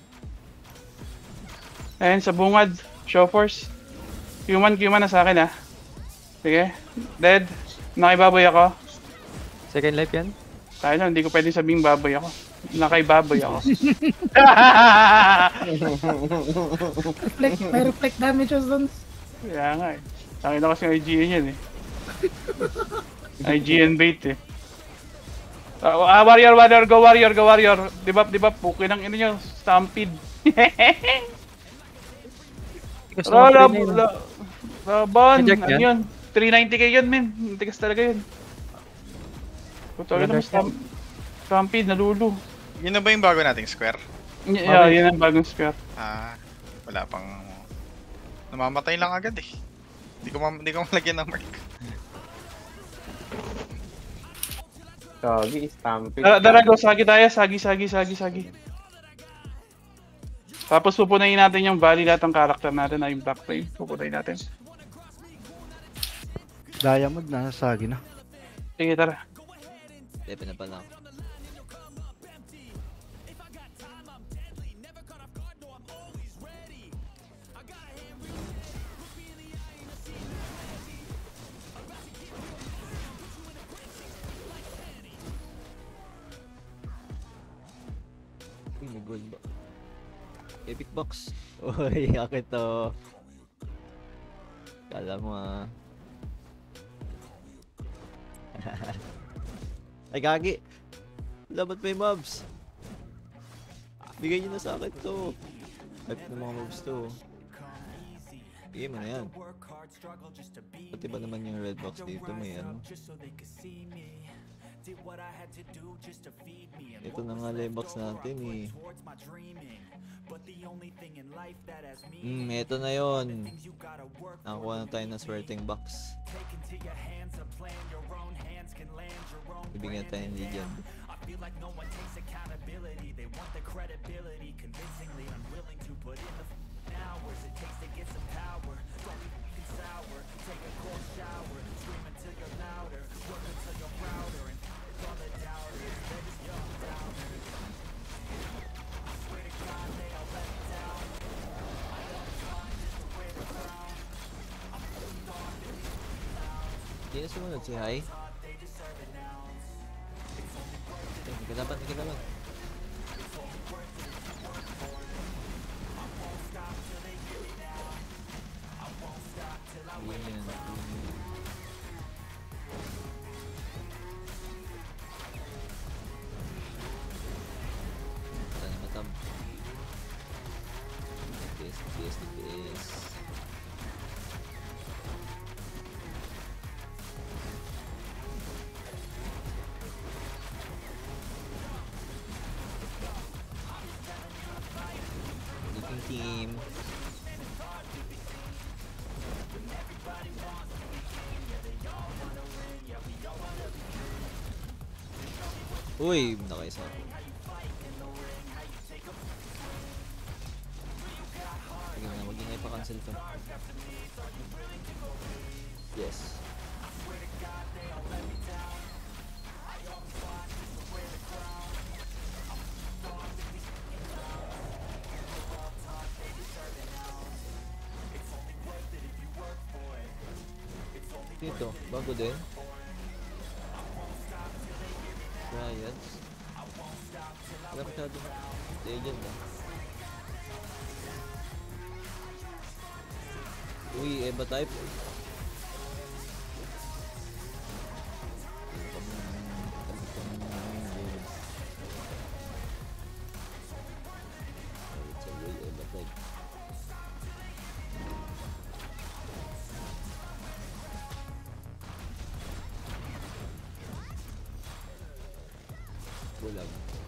Ayan, sa bungad. Show force. Human, human na sa akin ah. Sige. Dead. Nakibaboy ako. Second life yan? Tayo lang, hindi ko pwede sabing baboy ako. Nakaibaboy ako. Reflect, may reflect damages dun. Kaya nga eh. Sakin na kasi yung I G N yan eh. I G N bait eh. Ah, warrior, warrior, go warrior, go warrior. Dibap, dibap, pukin ang ino nyo. Stampede. Roll up, Laban, Reject ano yan? yun? three ninety k yun, men. Tigas talaga yun. Putulin naman stamp. Stampede, nalulu. Yun na ba yung bago nating square? Y- Yeah, yun ang bagong square. Ah, wala pang... Namamatay lang agad eh. Hindi ko, ma- hindi ko malagyan ng mark. Sagi, stampede. Dara, dara, go, sagi tayo. Sagi, sagi, sagi, sagi. Tapos pupunayin natin yung bali lahat ng karakter natin na yung back frame. Pupunayin natin. Diamond na, sagi na. Sige, tara. Tepe na pala. Uy, may gold ba? Epic box. Uy, akit to. Kala mo ah. Ay, gagi. Labat pa yung mobs. Bigay nyo na sa akin to. Hype ng mga mobs to. Bigay mo na yan. Pati ba naman yung red box dito may ano. Ito na nga yung box natin eh. Hmm, ito na yun. Nakakuha na tayo ng swerting box. Bibigyan tayo ng legend. Hindi na sumunod si Hai. Hindi ka dapat, hindi ka dapat. Yan. Ito na matab. Tiis, tiis, tiis. aking team. Uy, nakaisa. Sige na, mag-ingay pa cancel to. Yes. Dito, bago din. Riots. Wala masyado. Legend ah. Uy, Eva type. Bulag.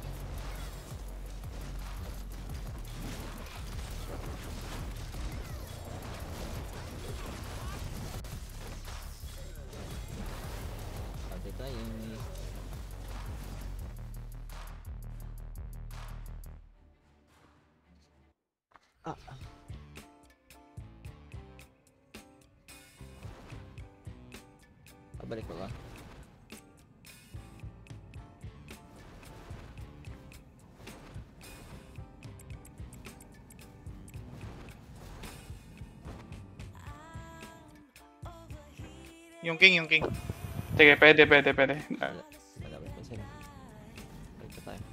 Ate tayo ni. Ah. Pabalik ko ka. Yung king, yung king. Sige, pwede, pwede, pwede. Wala. Malapit pa sila. Balik pa tayo.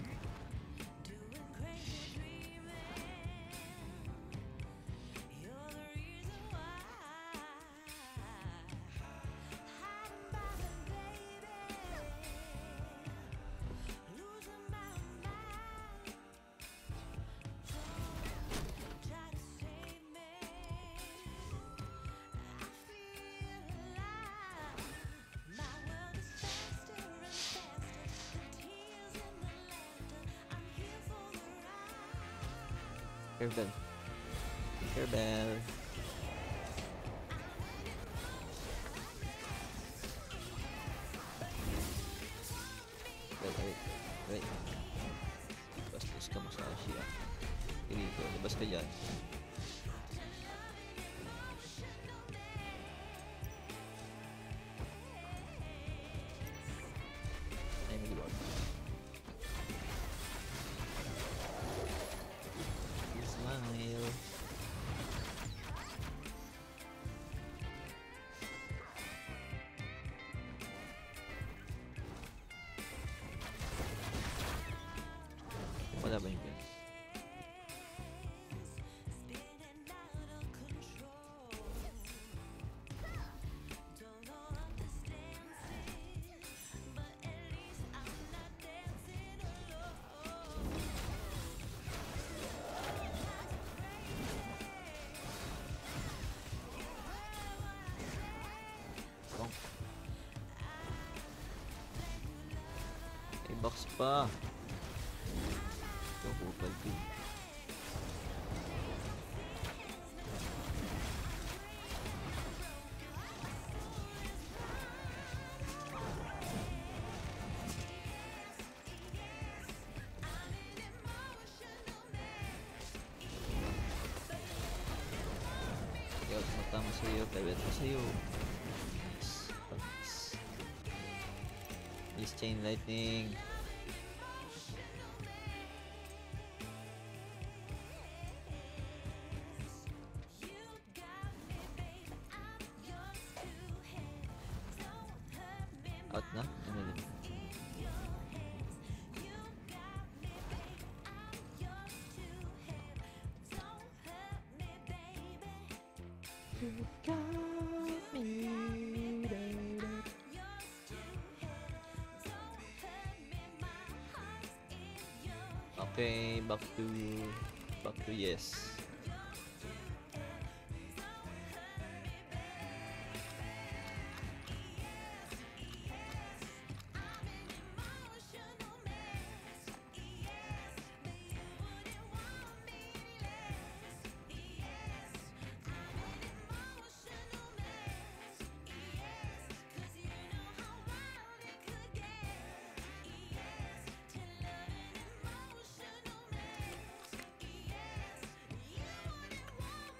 Kerbel. Kerbel. Wait, wait, wait. Bastos ka mo sa Asia. Kirito, labas ka dyan. Ay, may lord. Smile. Wala ba yung guys? May box pa. Ito, kupal ko. Kaya matama sa'yo, pwede ko sa'yo. Yes, chain lightning. Out na? Ano din? Okay, back to back to yes.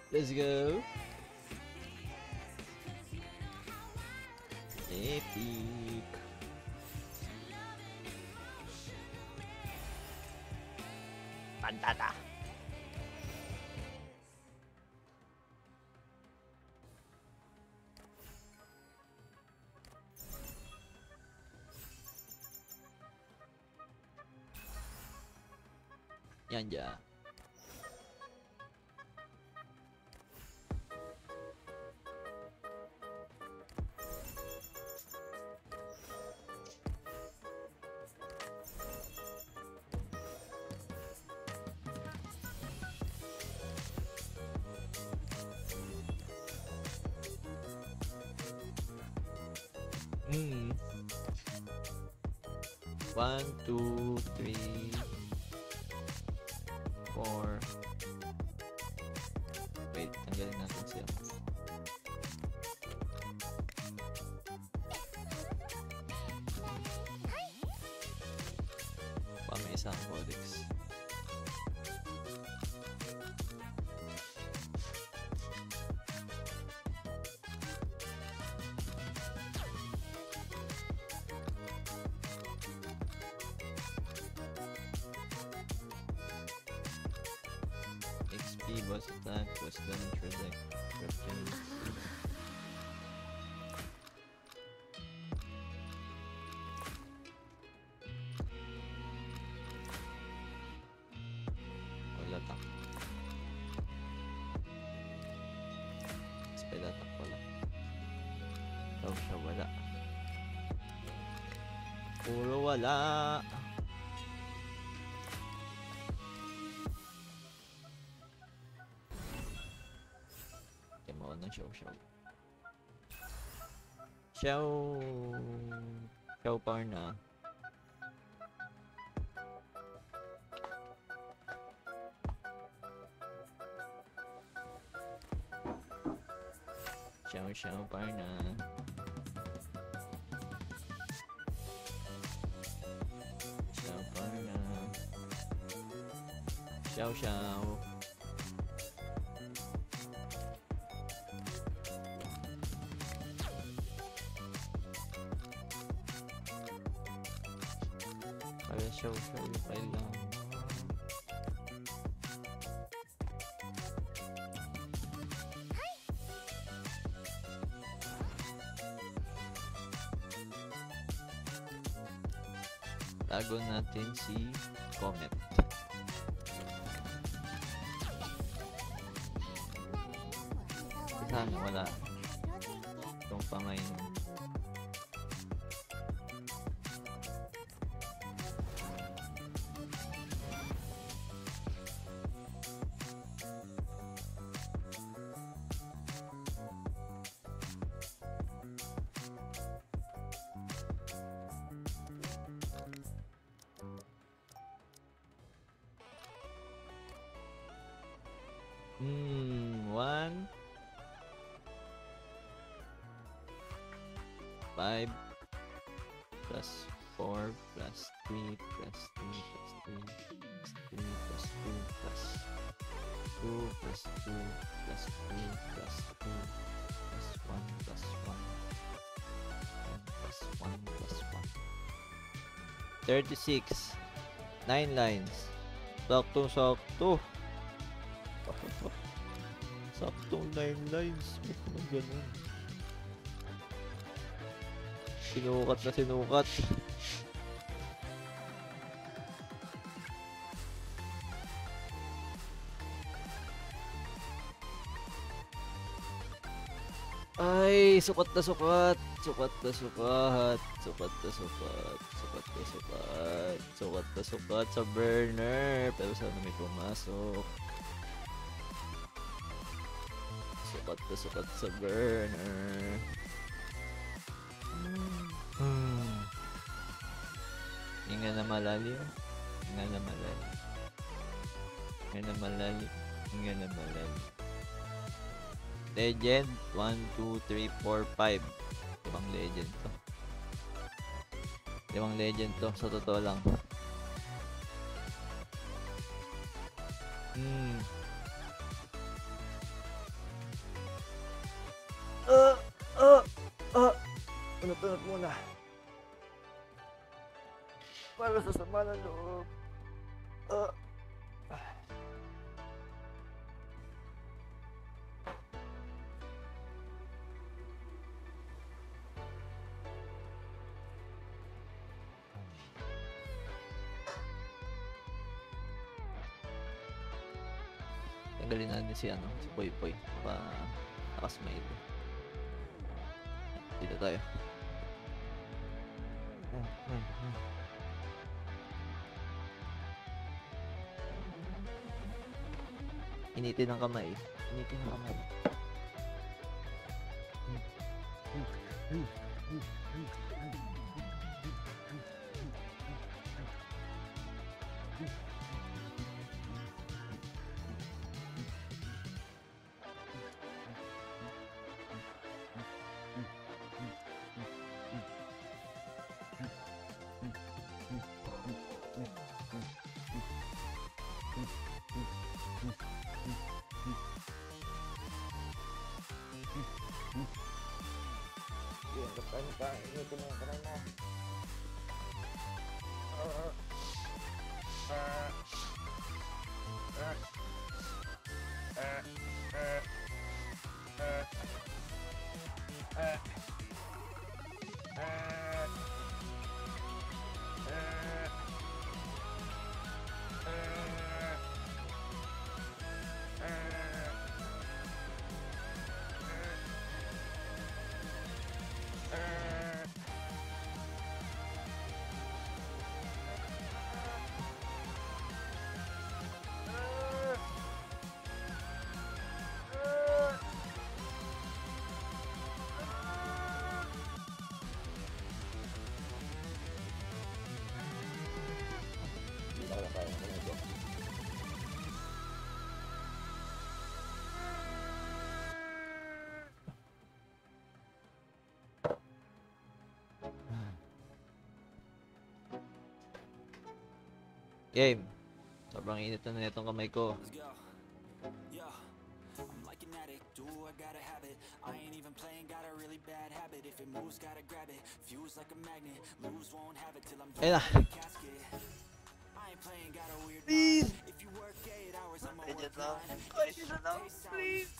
Let's go. Epic. Pantata. Yan dyan. Mm. One, two, three, four. Wait, tanggalin natin siya. Pa may isang codex. X P, boss attack, boss damage, redact, weapons. Wala tak. Spell attack wala. Daw siya wala. Puro wala. Xiao Xiao. Xiao Xiao Parna. Xiao Xiao Parna. Xiao Parna. Xiao Xiao. Show, show yung kailangan. Tago natin si Comet. Sana wala. Itong pangay nun. Hmm, one, five, plus four, plus three, plus three, plus three, plus three, plus two, plus two, plus two, plus two, plus two, plus one, plus one, and plus one, plus one. Thirty-six, nine lines. Sakto, sakto. Saktong nine lines. Ba't naman ganun? Sinukat na sinukat. Ay, sukat na sukat. Sukat na sukat. Sukat na sukat. Sukat na sukat. Sukat na sukat sa burner. Pero sana may pumasok. Sukat na sukat sa burner. Hmm. Hinga na malalim. Hinga na malalim. Hinga na malalim. Hinga na malalim. Legend. one, two, three, four, five. Limang legend to. Limang legend to. Sa totoo lang. Hmm. Ah! Ah! Ah! Unat-unat muna. Para sa sama ng loob. Ah! Tanggalin natin si ano, si Poy Poy para nakasmile. Dito tayo. Initin ng kamay. Initin ng kamay. Game. Sobrang init na itong kamay ko. Ayun na. Please! Ganyan lang. Kahit isa lang. Please!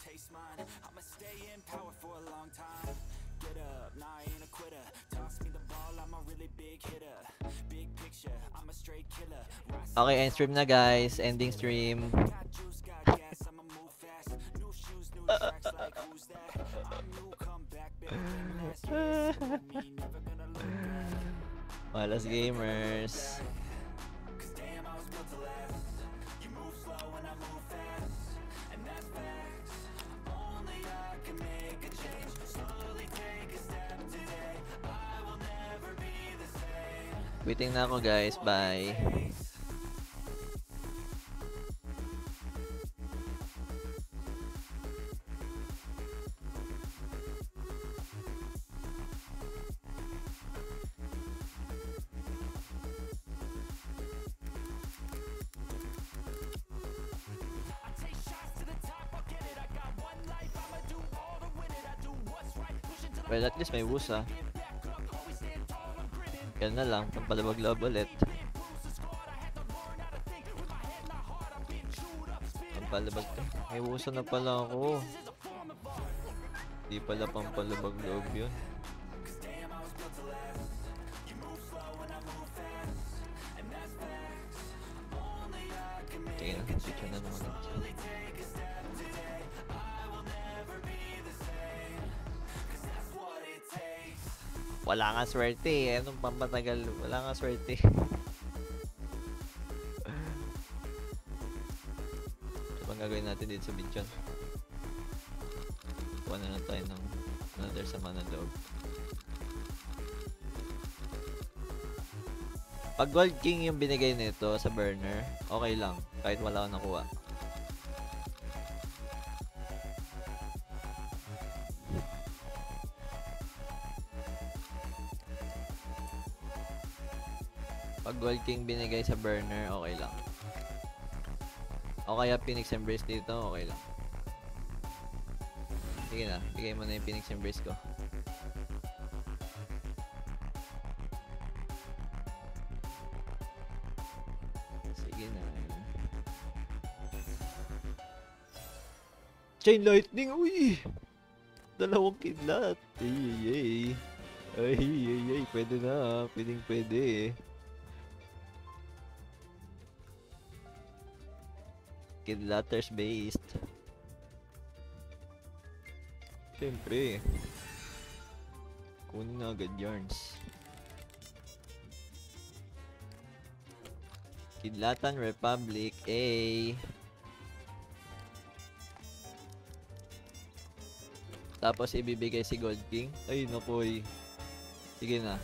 Get up, nah I ain't a quitter. Toss me the ball, I'm a really big hitter. Big picture, I'm a straight killer. Okay, end stream na guys. Ending stream. Got juice, got gas, I'ma move fast. New shoes, new tracks, like who's that? I'm new, come back, better than last year. Me, never gonna look back. Malas gamers. Cause damn, I was built to last. You move slow and I move fast. And that's facts. Only I can make a change. Slowly take a step today. I will never be the same. Quitting na ako guys, bye. Well, at least may wusa. Yan na lang, pampalabag loob ulit. Pampalabag. May wusa na pala ako. Di pala pampalabag loob yun. Tingin na, picture na naman. Wala nga swerte eh. Anong pampatagal? Wala nga swerte. Ano bang gagawin natin dito sa video? Kuha na lang tayo ng another sama ng loob. Pag Gold King yung binigay nito sa burner, okay lang. Kahit wala akong nakuha. Pag Gold King binigay sa burner, okay lang. O kaya Phoenix Embrace dito, okay lang. Sige na, bigay mo na yung Phoenix Embrace ko. Sige na. Chain Lightning, uy! Dalawang kidlat. Ay, ay, ay. Ay, ay, ay. Pwede na. Pwedeng pwede. Kidlatters based. Siyempre. Kunin na agad yarns. Kidlatan Republic, A. Tapos ibibigay si Gold King. Ay, nakoy. Sige na.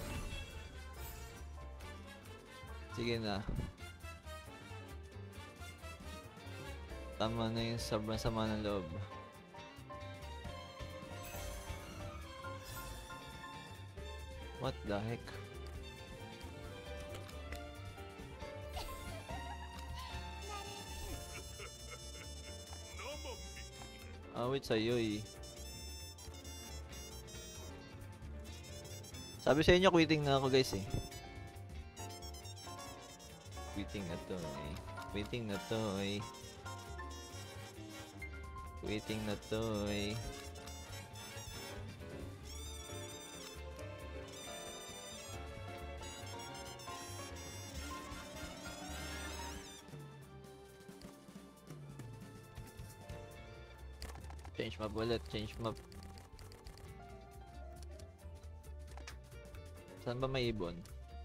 Sige na. Tama na yung sobrang sama ng loob. What the heck? Awit sa'yo eh. Sabi sa inyo, quitting na ako guys eh. Quitting na to eh. Quitting na to eh. Quitting na to eh. Change map ulit, change map. Saan ba may ibon?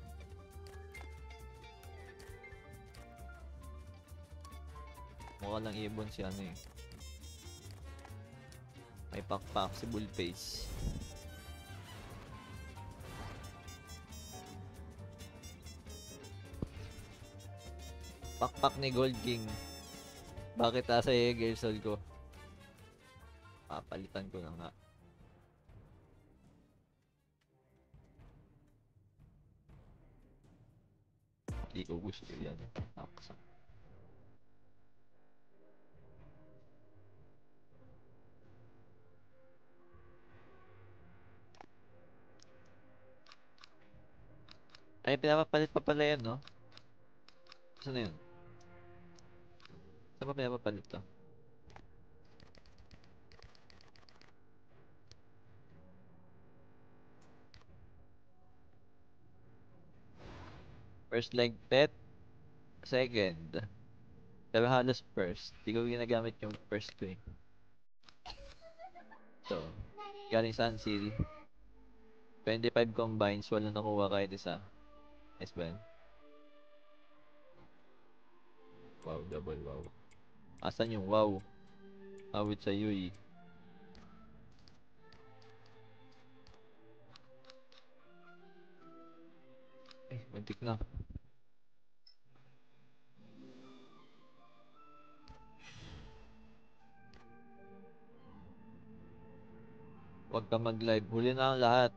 Mukha lang ibon si ano eh. May pakpak si Bullface. Pakpak ni Gold King. Bakit asa yung Gersol ko? Papalitan ko na nga. Hindi ko gusto yan. Nakasa. Ay, pinapapalit pa pala yan, no? Saan na yun? Saan pa pinapapalit to? First leg pet. Second. Pero halos first. Di ko ginagamit yung first ko eh. So, galing Sun City. twenty-five combines, wala nakuha kahit isa. Nice ba yun? Wow, double wow. Asan yung wow? Awit sa Yui. Eh, muntik na. Huwag ka mag-live. Huli na ang lahat.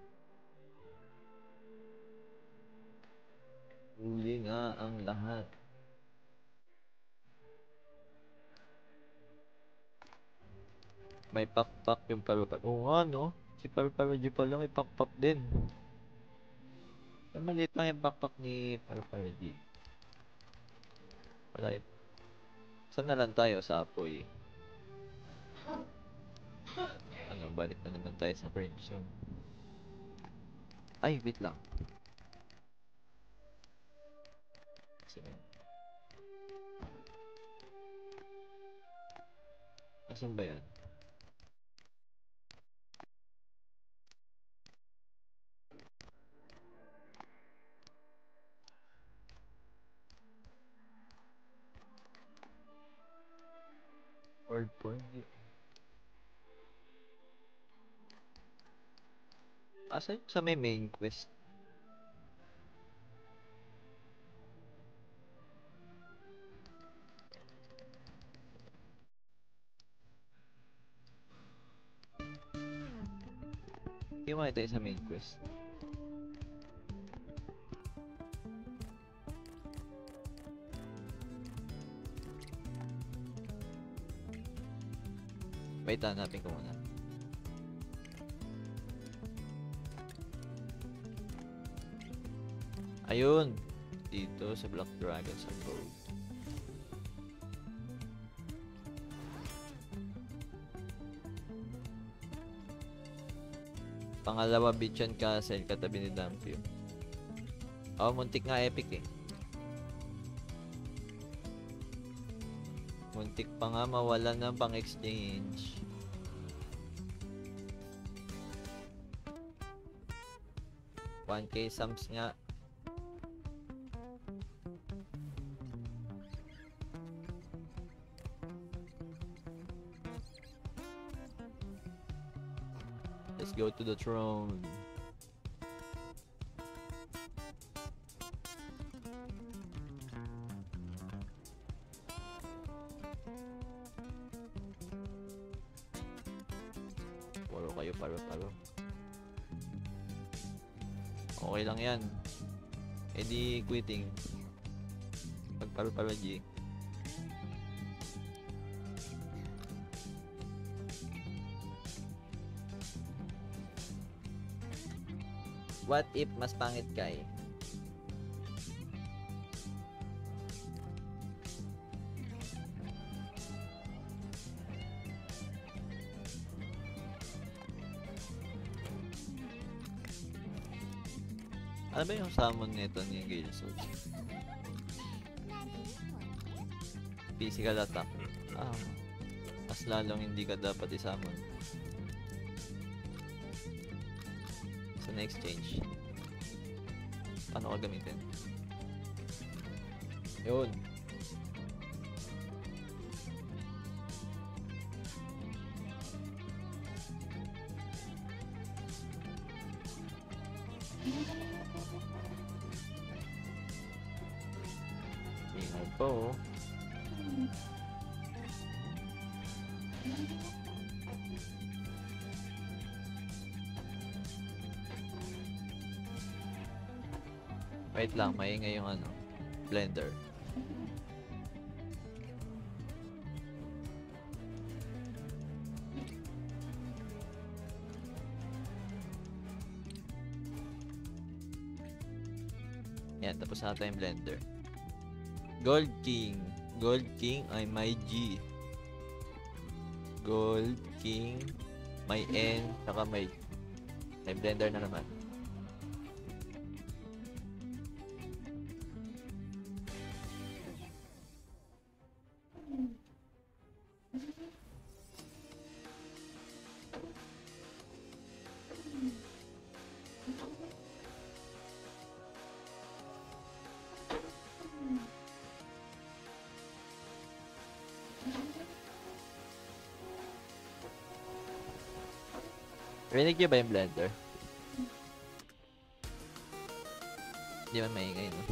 Huli na ang lahat. May pak-pak yung paru-paru. Oo nga, no? Si paru-paru G pala may pak-pak din. Maliit lang yung pak-pak ni paru-paru G. Wala yun. Saan na lang tayo? Sa Apoy. Ano, balik na naman tayo sa frame zone. Ay, wait lang. Sige. Asan ba yan? Word point. Asan sa may main quest? Hindi mo tayo sa main quest. Wait, hanapin ko muna. Ayun. Dito sa Black Dragon sa Road. Pangalawa, Bichon Castle, katabi ni Dampio. Oh, muntik nga epic eh. Muntik pa nga mawala ng pang-exchange. one K sums nga. Let's go to the throne. Puro kayo, paro-paro. Okay lang yan. Eh di quitting. Pag paro-paro G. What if mas pangit ka eh? Ano ba yung summon nito ni Gale Sword? Physical attack. Ah, mas lalong hindi ka dapat i-summon. Sa next exchange. Paano ka gamitin? Yun. Ingat po. Wait lang, maingay yung ano, blender. Yan, tapos na tayo yung blender. Gold King. Gold King ay may G. Gold King, may N, saka may may blender na naman. Rinig niyo ba yung blender? Hindi man maingay, no?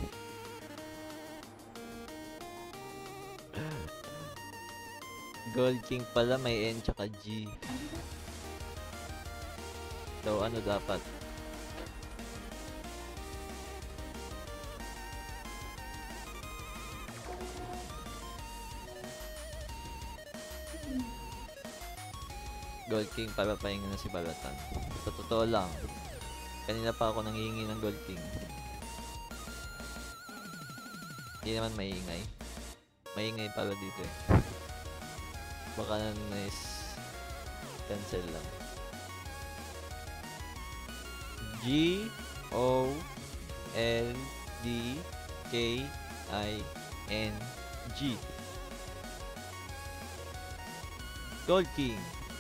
Gold King pala, may N tsaka G. So, ano dapat? Gold King, para pahinga na si Balatan. Sa totoo lang, kanina pa ako nanghihingi ng Gold King. Hindi naman maingay. Maingay pala dito eh. Baka na nice cancel lang. G O L D K I N G Gold King.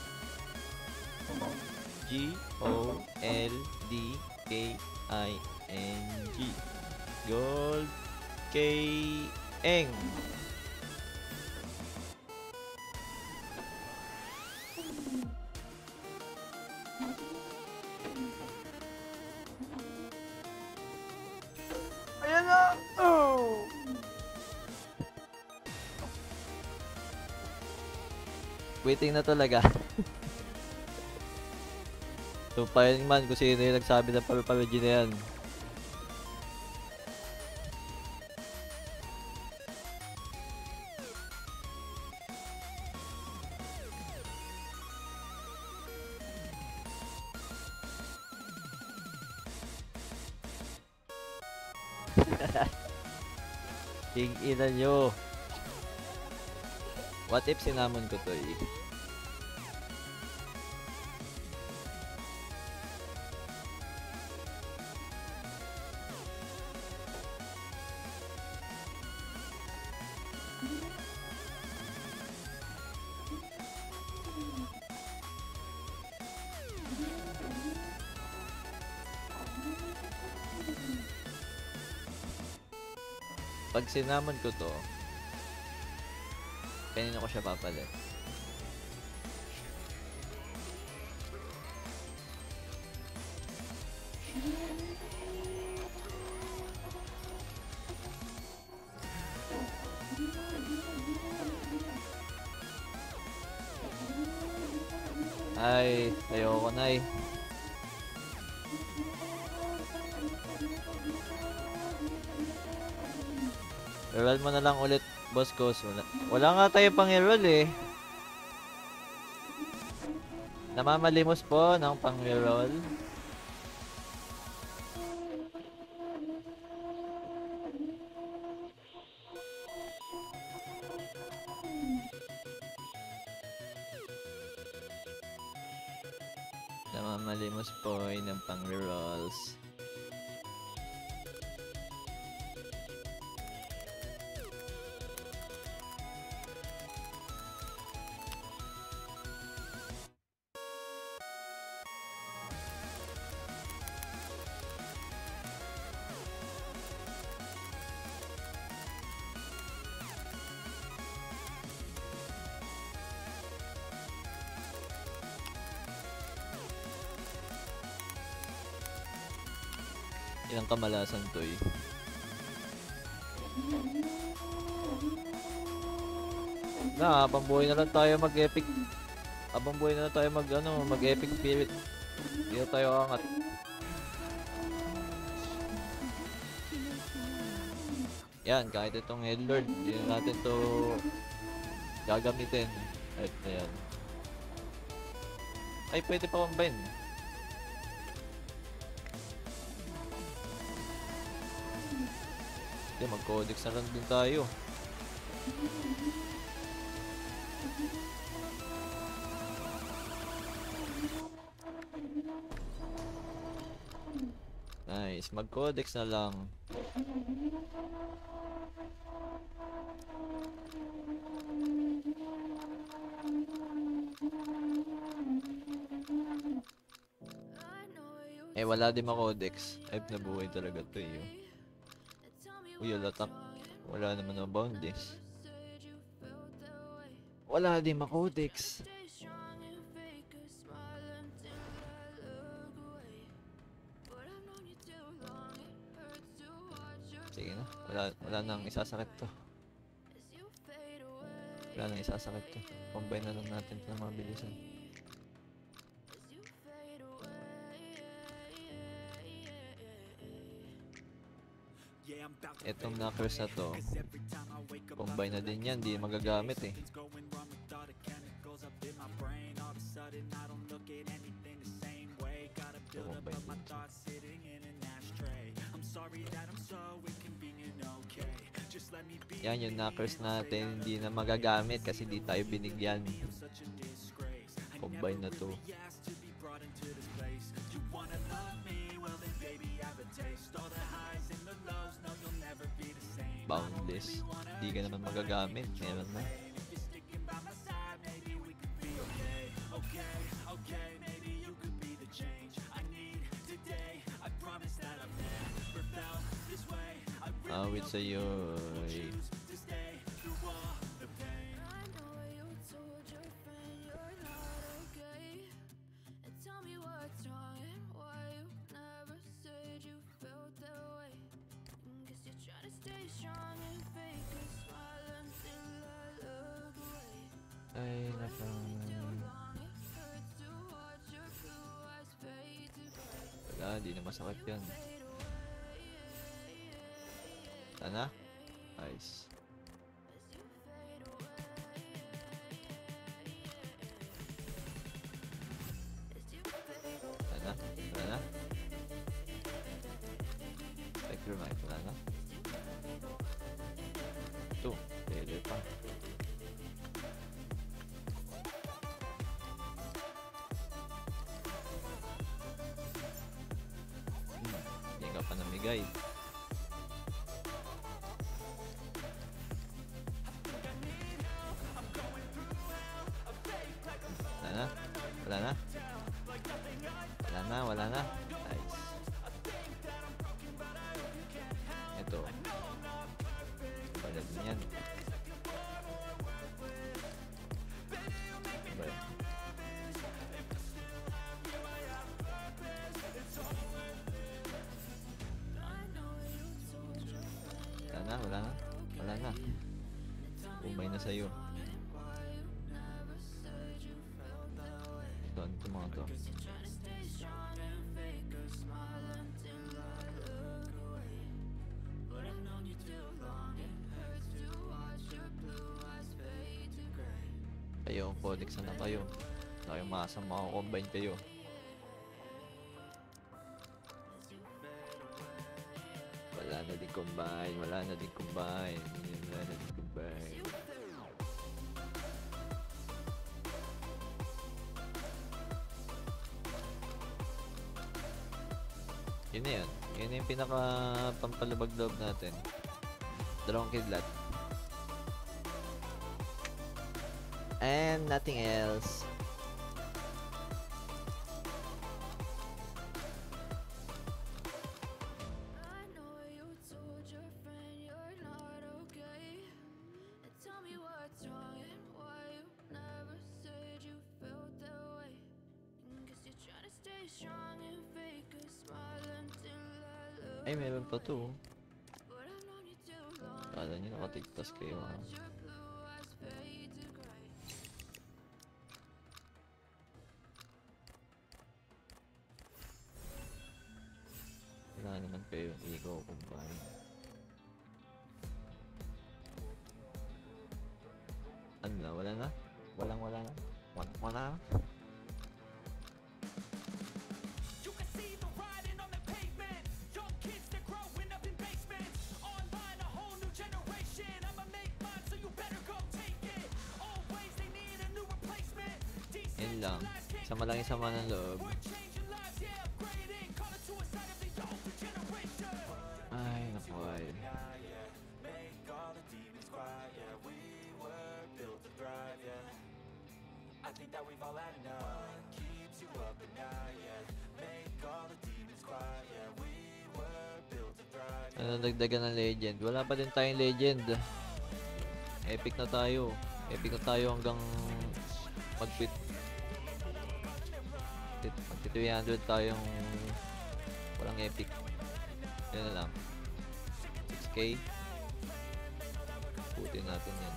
G O L D K I N G Gold King. Ayan na! Oh! Waiting na talaga. So, pahin man kung sino yung nagsabi ng paru-paruji na yan. King ina nyo. What if sinamon ko to eh? Pag sinamon ko to, kanina ko siya papalit. Ay, ayoko na eh. Reroll mo na lang ulit, boss ko. Wala, wala nga tayo pang reroll eh. Namamalimos po ng pang reroll. Namamalimos po ng pang rerolls. Ilang kamalasan to eh. Na, habang buhay na lang tayo mag-epic. Habang buhay na lang tayo mag ano, mag-epic spirit. Hindi na tayo angat. Yan, kahit itong Headlord, hindi na natin to gagamitin. Kahit na yan. Ay, pwede pa combine. Hindi, mag-codex na lang din tayo. Nice, mag-codex na lang. Eh, wala din ma-codex. Hype na buhay talaga to eh. Uy, alatak. Wala naman ang boundaries. Wala din ma-codex. Sige na. Wala, wala nang isasakit to. Wala nang isasakit to. Combine na lang natin ito ng mga bilisan. Etong knockers na to, combine na din yan, di magagamit eh. So, combine din siya. Yan yung knockers natin, hindi na magagamit kasi di tayo binigyan. Combine na to. Boundless, di ka naman magagamit, meron na. Awit sa'yo eh. Ay, naka... Wala, di na masakit yan. Sana? Nice. Sana? Sana? Spectre Mike, wala na? guide. Wala na? Wala na? Wala na, wala na. Nice. Ito. Wala din yan. Ba? Wala na, wala na. Wala na. Umay na sa'yo. Ito, ito mga to. Kayo, Codex na kayo. Wala kayong makasang makakombine kayo. Wala na din combine, wala na din combine. Wala na din combine. Yun na yun. Yun na yung pinaka pampalubag loob natin. Dalawang kidlat. And nothing else. Ay, meron pa to. Kala nyo nakatigtas kayo, ha? Wala naman kayo ego kumpay. Ano na? Wala na? Walang wala na? Walang wala na? Yun lang. Sama lang yung sama ng loob. Ay, naku ay. Ano, dagdagan ng legend? Wala pa din tayong legend. Epic na tayo. Epic na tayo hanggang mag-fit. Mag three hundred tayong walang epic. Yan na lang. six K. Putin natin yan.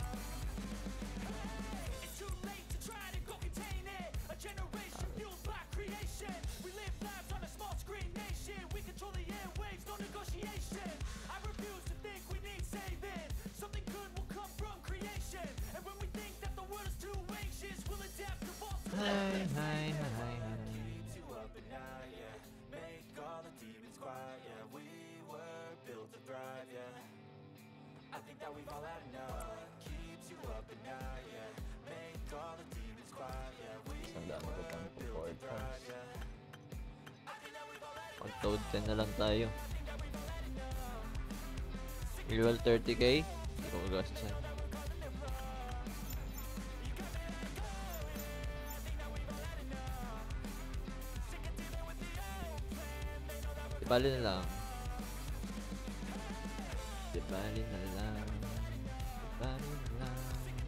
Hi, hi, hi, hi. Isang dami ko pang forward pass. Mag-toad ten na lang tayo. Real thirty K. Hindi ko magastos yan. Dibali na lang. Dibali na lang. Dibali na lang.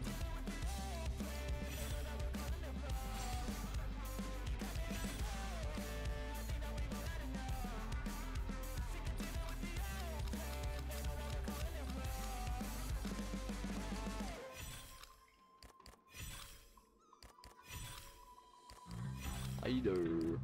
Either.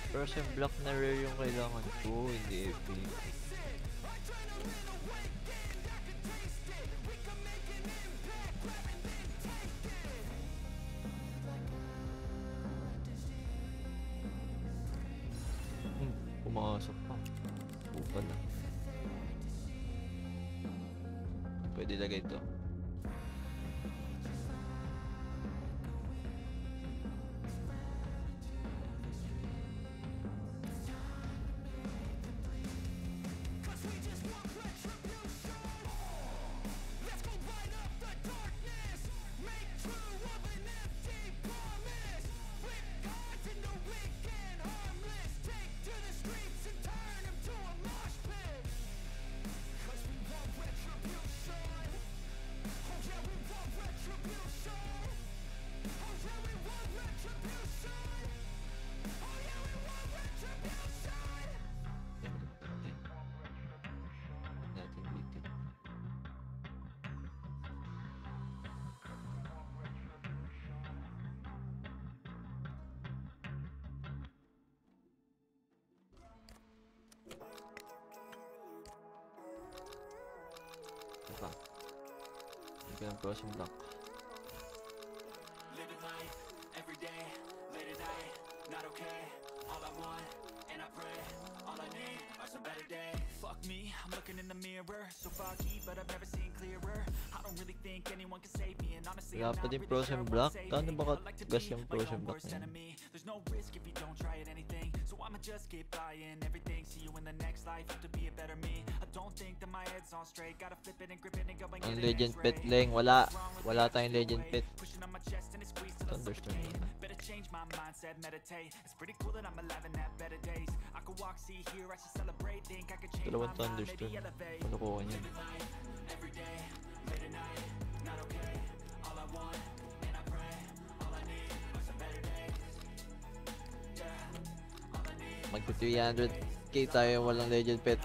Frozen block na rare yung kailangan ko, hindi epic. Hmm, pumasok pa. Buka na. Pwede lagay ito. Diba? Hindi ko ng crossing block. Living life every day, late at night, not okay. All I want, and I pray, all I need are some better days. Fuck me, I'm looking in the mirror, so foggy, but I've never seen clearer. I don't really think anyone can save me, and honestly, Wala I'm pa not din really frozen sure block. what's Paano saving ba me. I like to gas be yung my frozen own block worst na yun? enemy. There's no risk if you don't try at anything, so I'ma just keep buying everything. See you in the next life, have to be a better me. I don't think that my head's on straight, gotta flip it and grip it and go and Ang get legend an pet X-ray. leng, wala. Wala tayong legend pet. Pushing on my chest and it squeezes till the Thunderstorm suffocate. na. Better change my mindset, meditate. It's pretty cool that I'm alive and have better days. I could walk, see, hear, I should celebrate. Think I could change my Dalawang mind, thunderstorm. maybe elevate. Palukuhan yun. Every day, late at night, not okay. All I want, and I pray, all I need are some better days. Yeah, all I need. Magto three hundred K tayo, walang legend pet.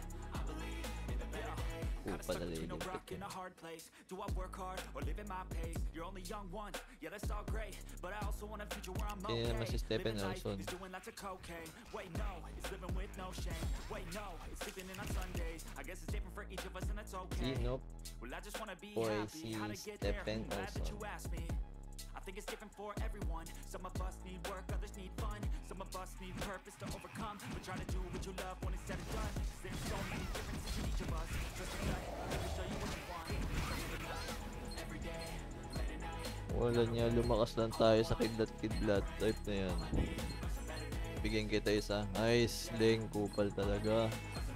Kinda Upa stuck na between a legend pet rock and yun. a hard place. Do I work hard or live at my pace? You're only young once, yeah that's all great, but I also want a future where I'm Hindi okay. naman si Stephen Living life Nelson. is doing lots of cocaine. Wait no, it's living with no shame. Wait no, it's sleeping in on Sundays. I guess it's different for each of us and that's okay. Sino? Well I just wanna be Boy, happy. si How to get there? Stephen I'm glad that Nelson. you asked me. I think it's different for everyone. Some of us need work, others need fun. Some of us need purpose to overcome. But try to do what you love when it's said and done. 'Cause there's so many differences in each of us. Just a gut, let me show you what you want. Every day, late at night. Wala niya, lumakas lang tayo sa kidlat-kidlat type na yan. Bigyan kita isa. Nice, Leng. Kupal talaga.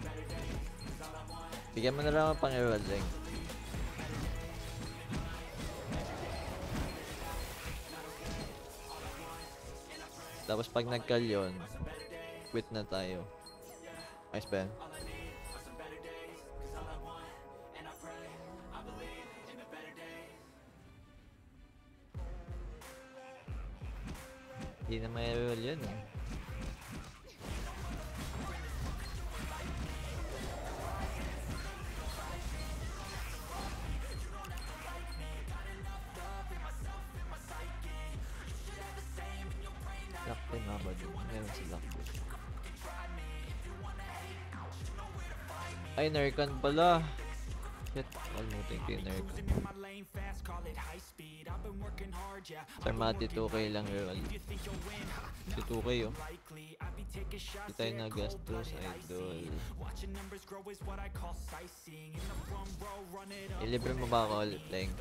Bigyan mo na lang ang pang-eral, Leng. Tapos pag nagkalyon, quit na tayo. Nice, Ben. Hindi na may roll yun eh. Lock din nga ba dun? Meron si lock din. Ay, Nerkan pala. Shit, almutin ko yung Nerkan. Sarmati two K lang roll. Si two K oh. Hindi tayo nagastos, idol. Ilibre mo ba ako ulit, Leng?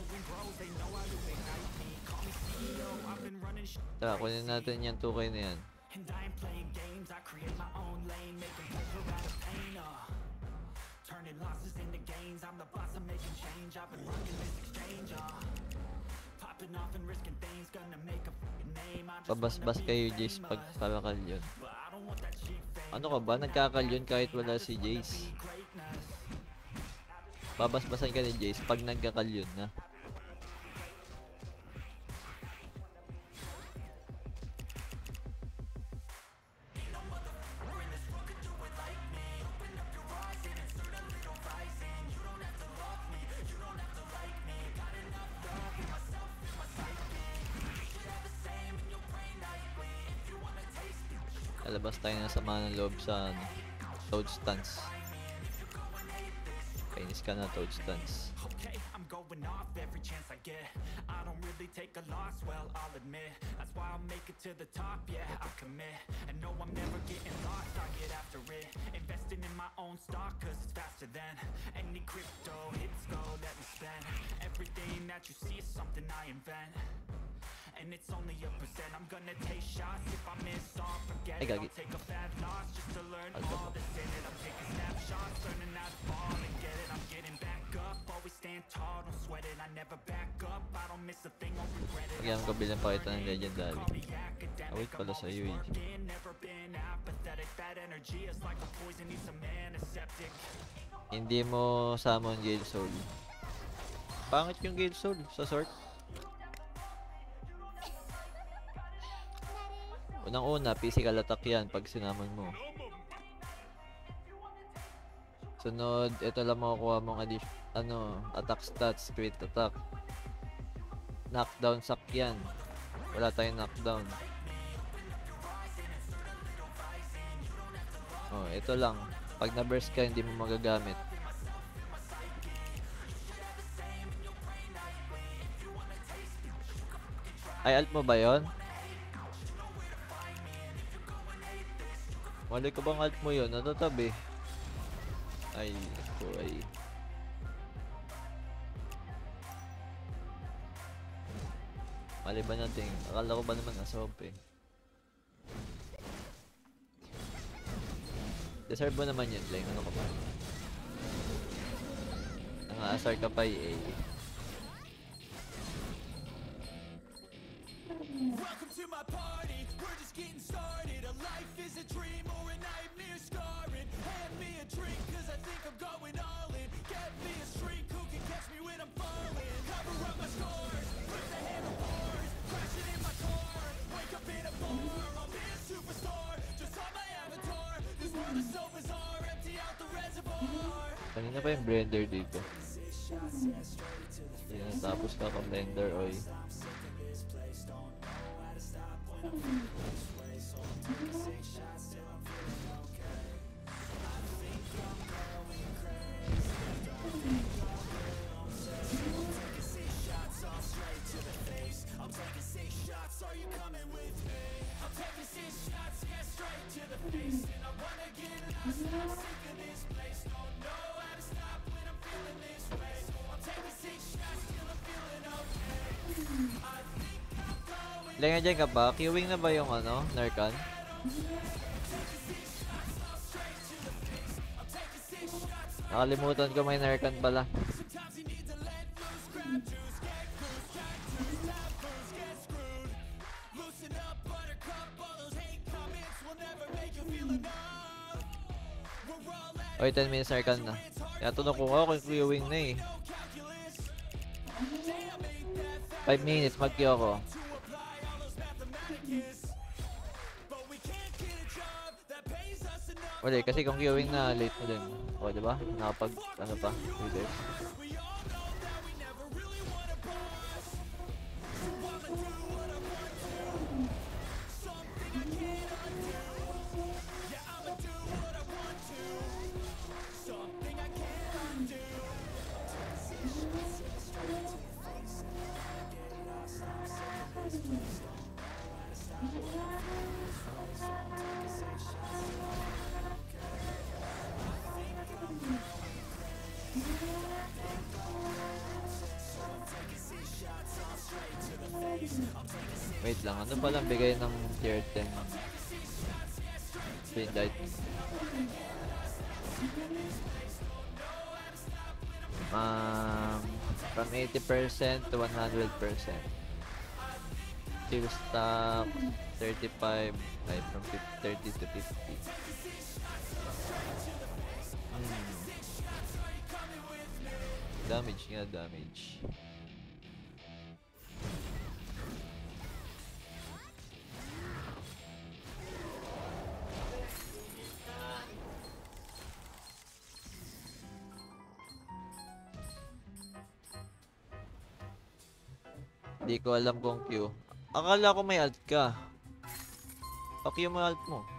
Tara, kunin natin yung two K na yan. And I ain't playing games, I create my own lane, making pleasure out of pain, uh. Turning losses into gains, I'm the boss, I'm making change, I've been rocking this exchange, uh. Popping off and risking things, gonna make a fucking name, I just Pabasbas wanna kayo, be Jace, pag famous. parakalyon. But I don't want that cheap fame, Ano ka ba? Nagkakalyon kahit wala si Jace. greatness. Babasbasan ka ni Jace pag nagkakalyon na. Lalabas tayo ng sama ng loob sa ano, Toad Stance. Kainis ka na, Toad Stance. Okay, I'm going off every chance I get. I don't really take a loss, well, I'll admit. That's why I'll make it to the top, yeah, I commit. And no, I'm never getting lost, I get after it. Investing in my own stock, cause it's faster than any crypto hits go, let me spend. Everything that you see is something I invent. And it's only a percent, I'm gonna take shots. If I miss all, forget it, I'll take a fat loss just to learn all that's in it. I'm taking snapshots, learning how to fall and get it. I'm getting back up, always stand tall, don't sweat it. I never back up, I don't miss a thing, I'll regret it. Pagyan ko bilang pakita ng legendary. Awit pala sa U E. Never been apathetic, that energy is like a poison, needs a antiseptic. Hindi mo summon Gale Soul. Pangit yung Gale Soul sa sort. Unang-una, physical attack yan pag sinamon mo. Sunod, ito lang makukuha mong addition, ano, attack stats, crit attack. Knockdown sack yan. Wala tayong knockdown. Oh, ito lang. Pag na-burst ka, hindi mo magagamit. Ay, alt mo ba yon? Mali ko bang alt mo yun? Natatabi. Ay, ito ay. Mali ba natin? Akala ko ba naman nasa hop eh. Deserve mo naman yun, Flame. Ano ka ba? Nang-aasar ka pa eh. Welcome to my party, we're just getting started. A life is a dream or a nightmare scarring. Hand me a drink cause I think I'm going all in. Get me a shrink who can catch me when I'm falling. Cover up my scars, put the handlebars, crashing in my car. Wake up in a bar, I'll be a superstar. Just on my avatar, this world is so bizarre. Empty out the reservoir. Kanina pa yung blender dito. Hindi natapos ka ka blender, oy. Lenga dyan ka ba? Queuing na ba yung ano, Narcan? Nakalimutan ko may Narcan pala. Oy, ten minutes Narcan na. Kaya tunok ko ako kung queuing na eh. five minutes mag-queue ako. Wala eh, kasi kung queuing na late mo din. O, diba? Nakapag, ano pa, readers. Wait lang, ano palang bigay ng tier ten Spin Light? Um, from eighty percent to one hundred percent. Steel stock, thirty-five, like from thirty to fifty. Hmm. Damage nga, damage. Hindi ko alam kung Q. Akala ko may alt ka. Pa-Q mo alt mo.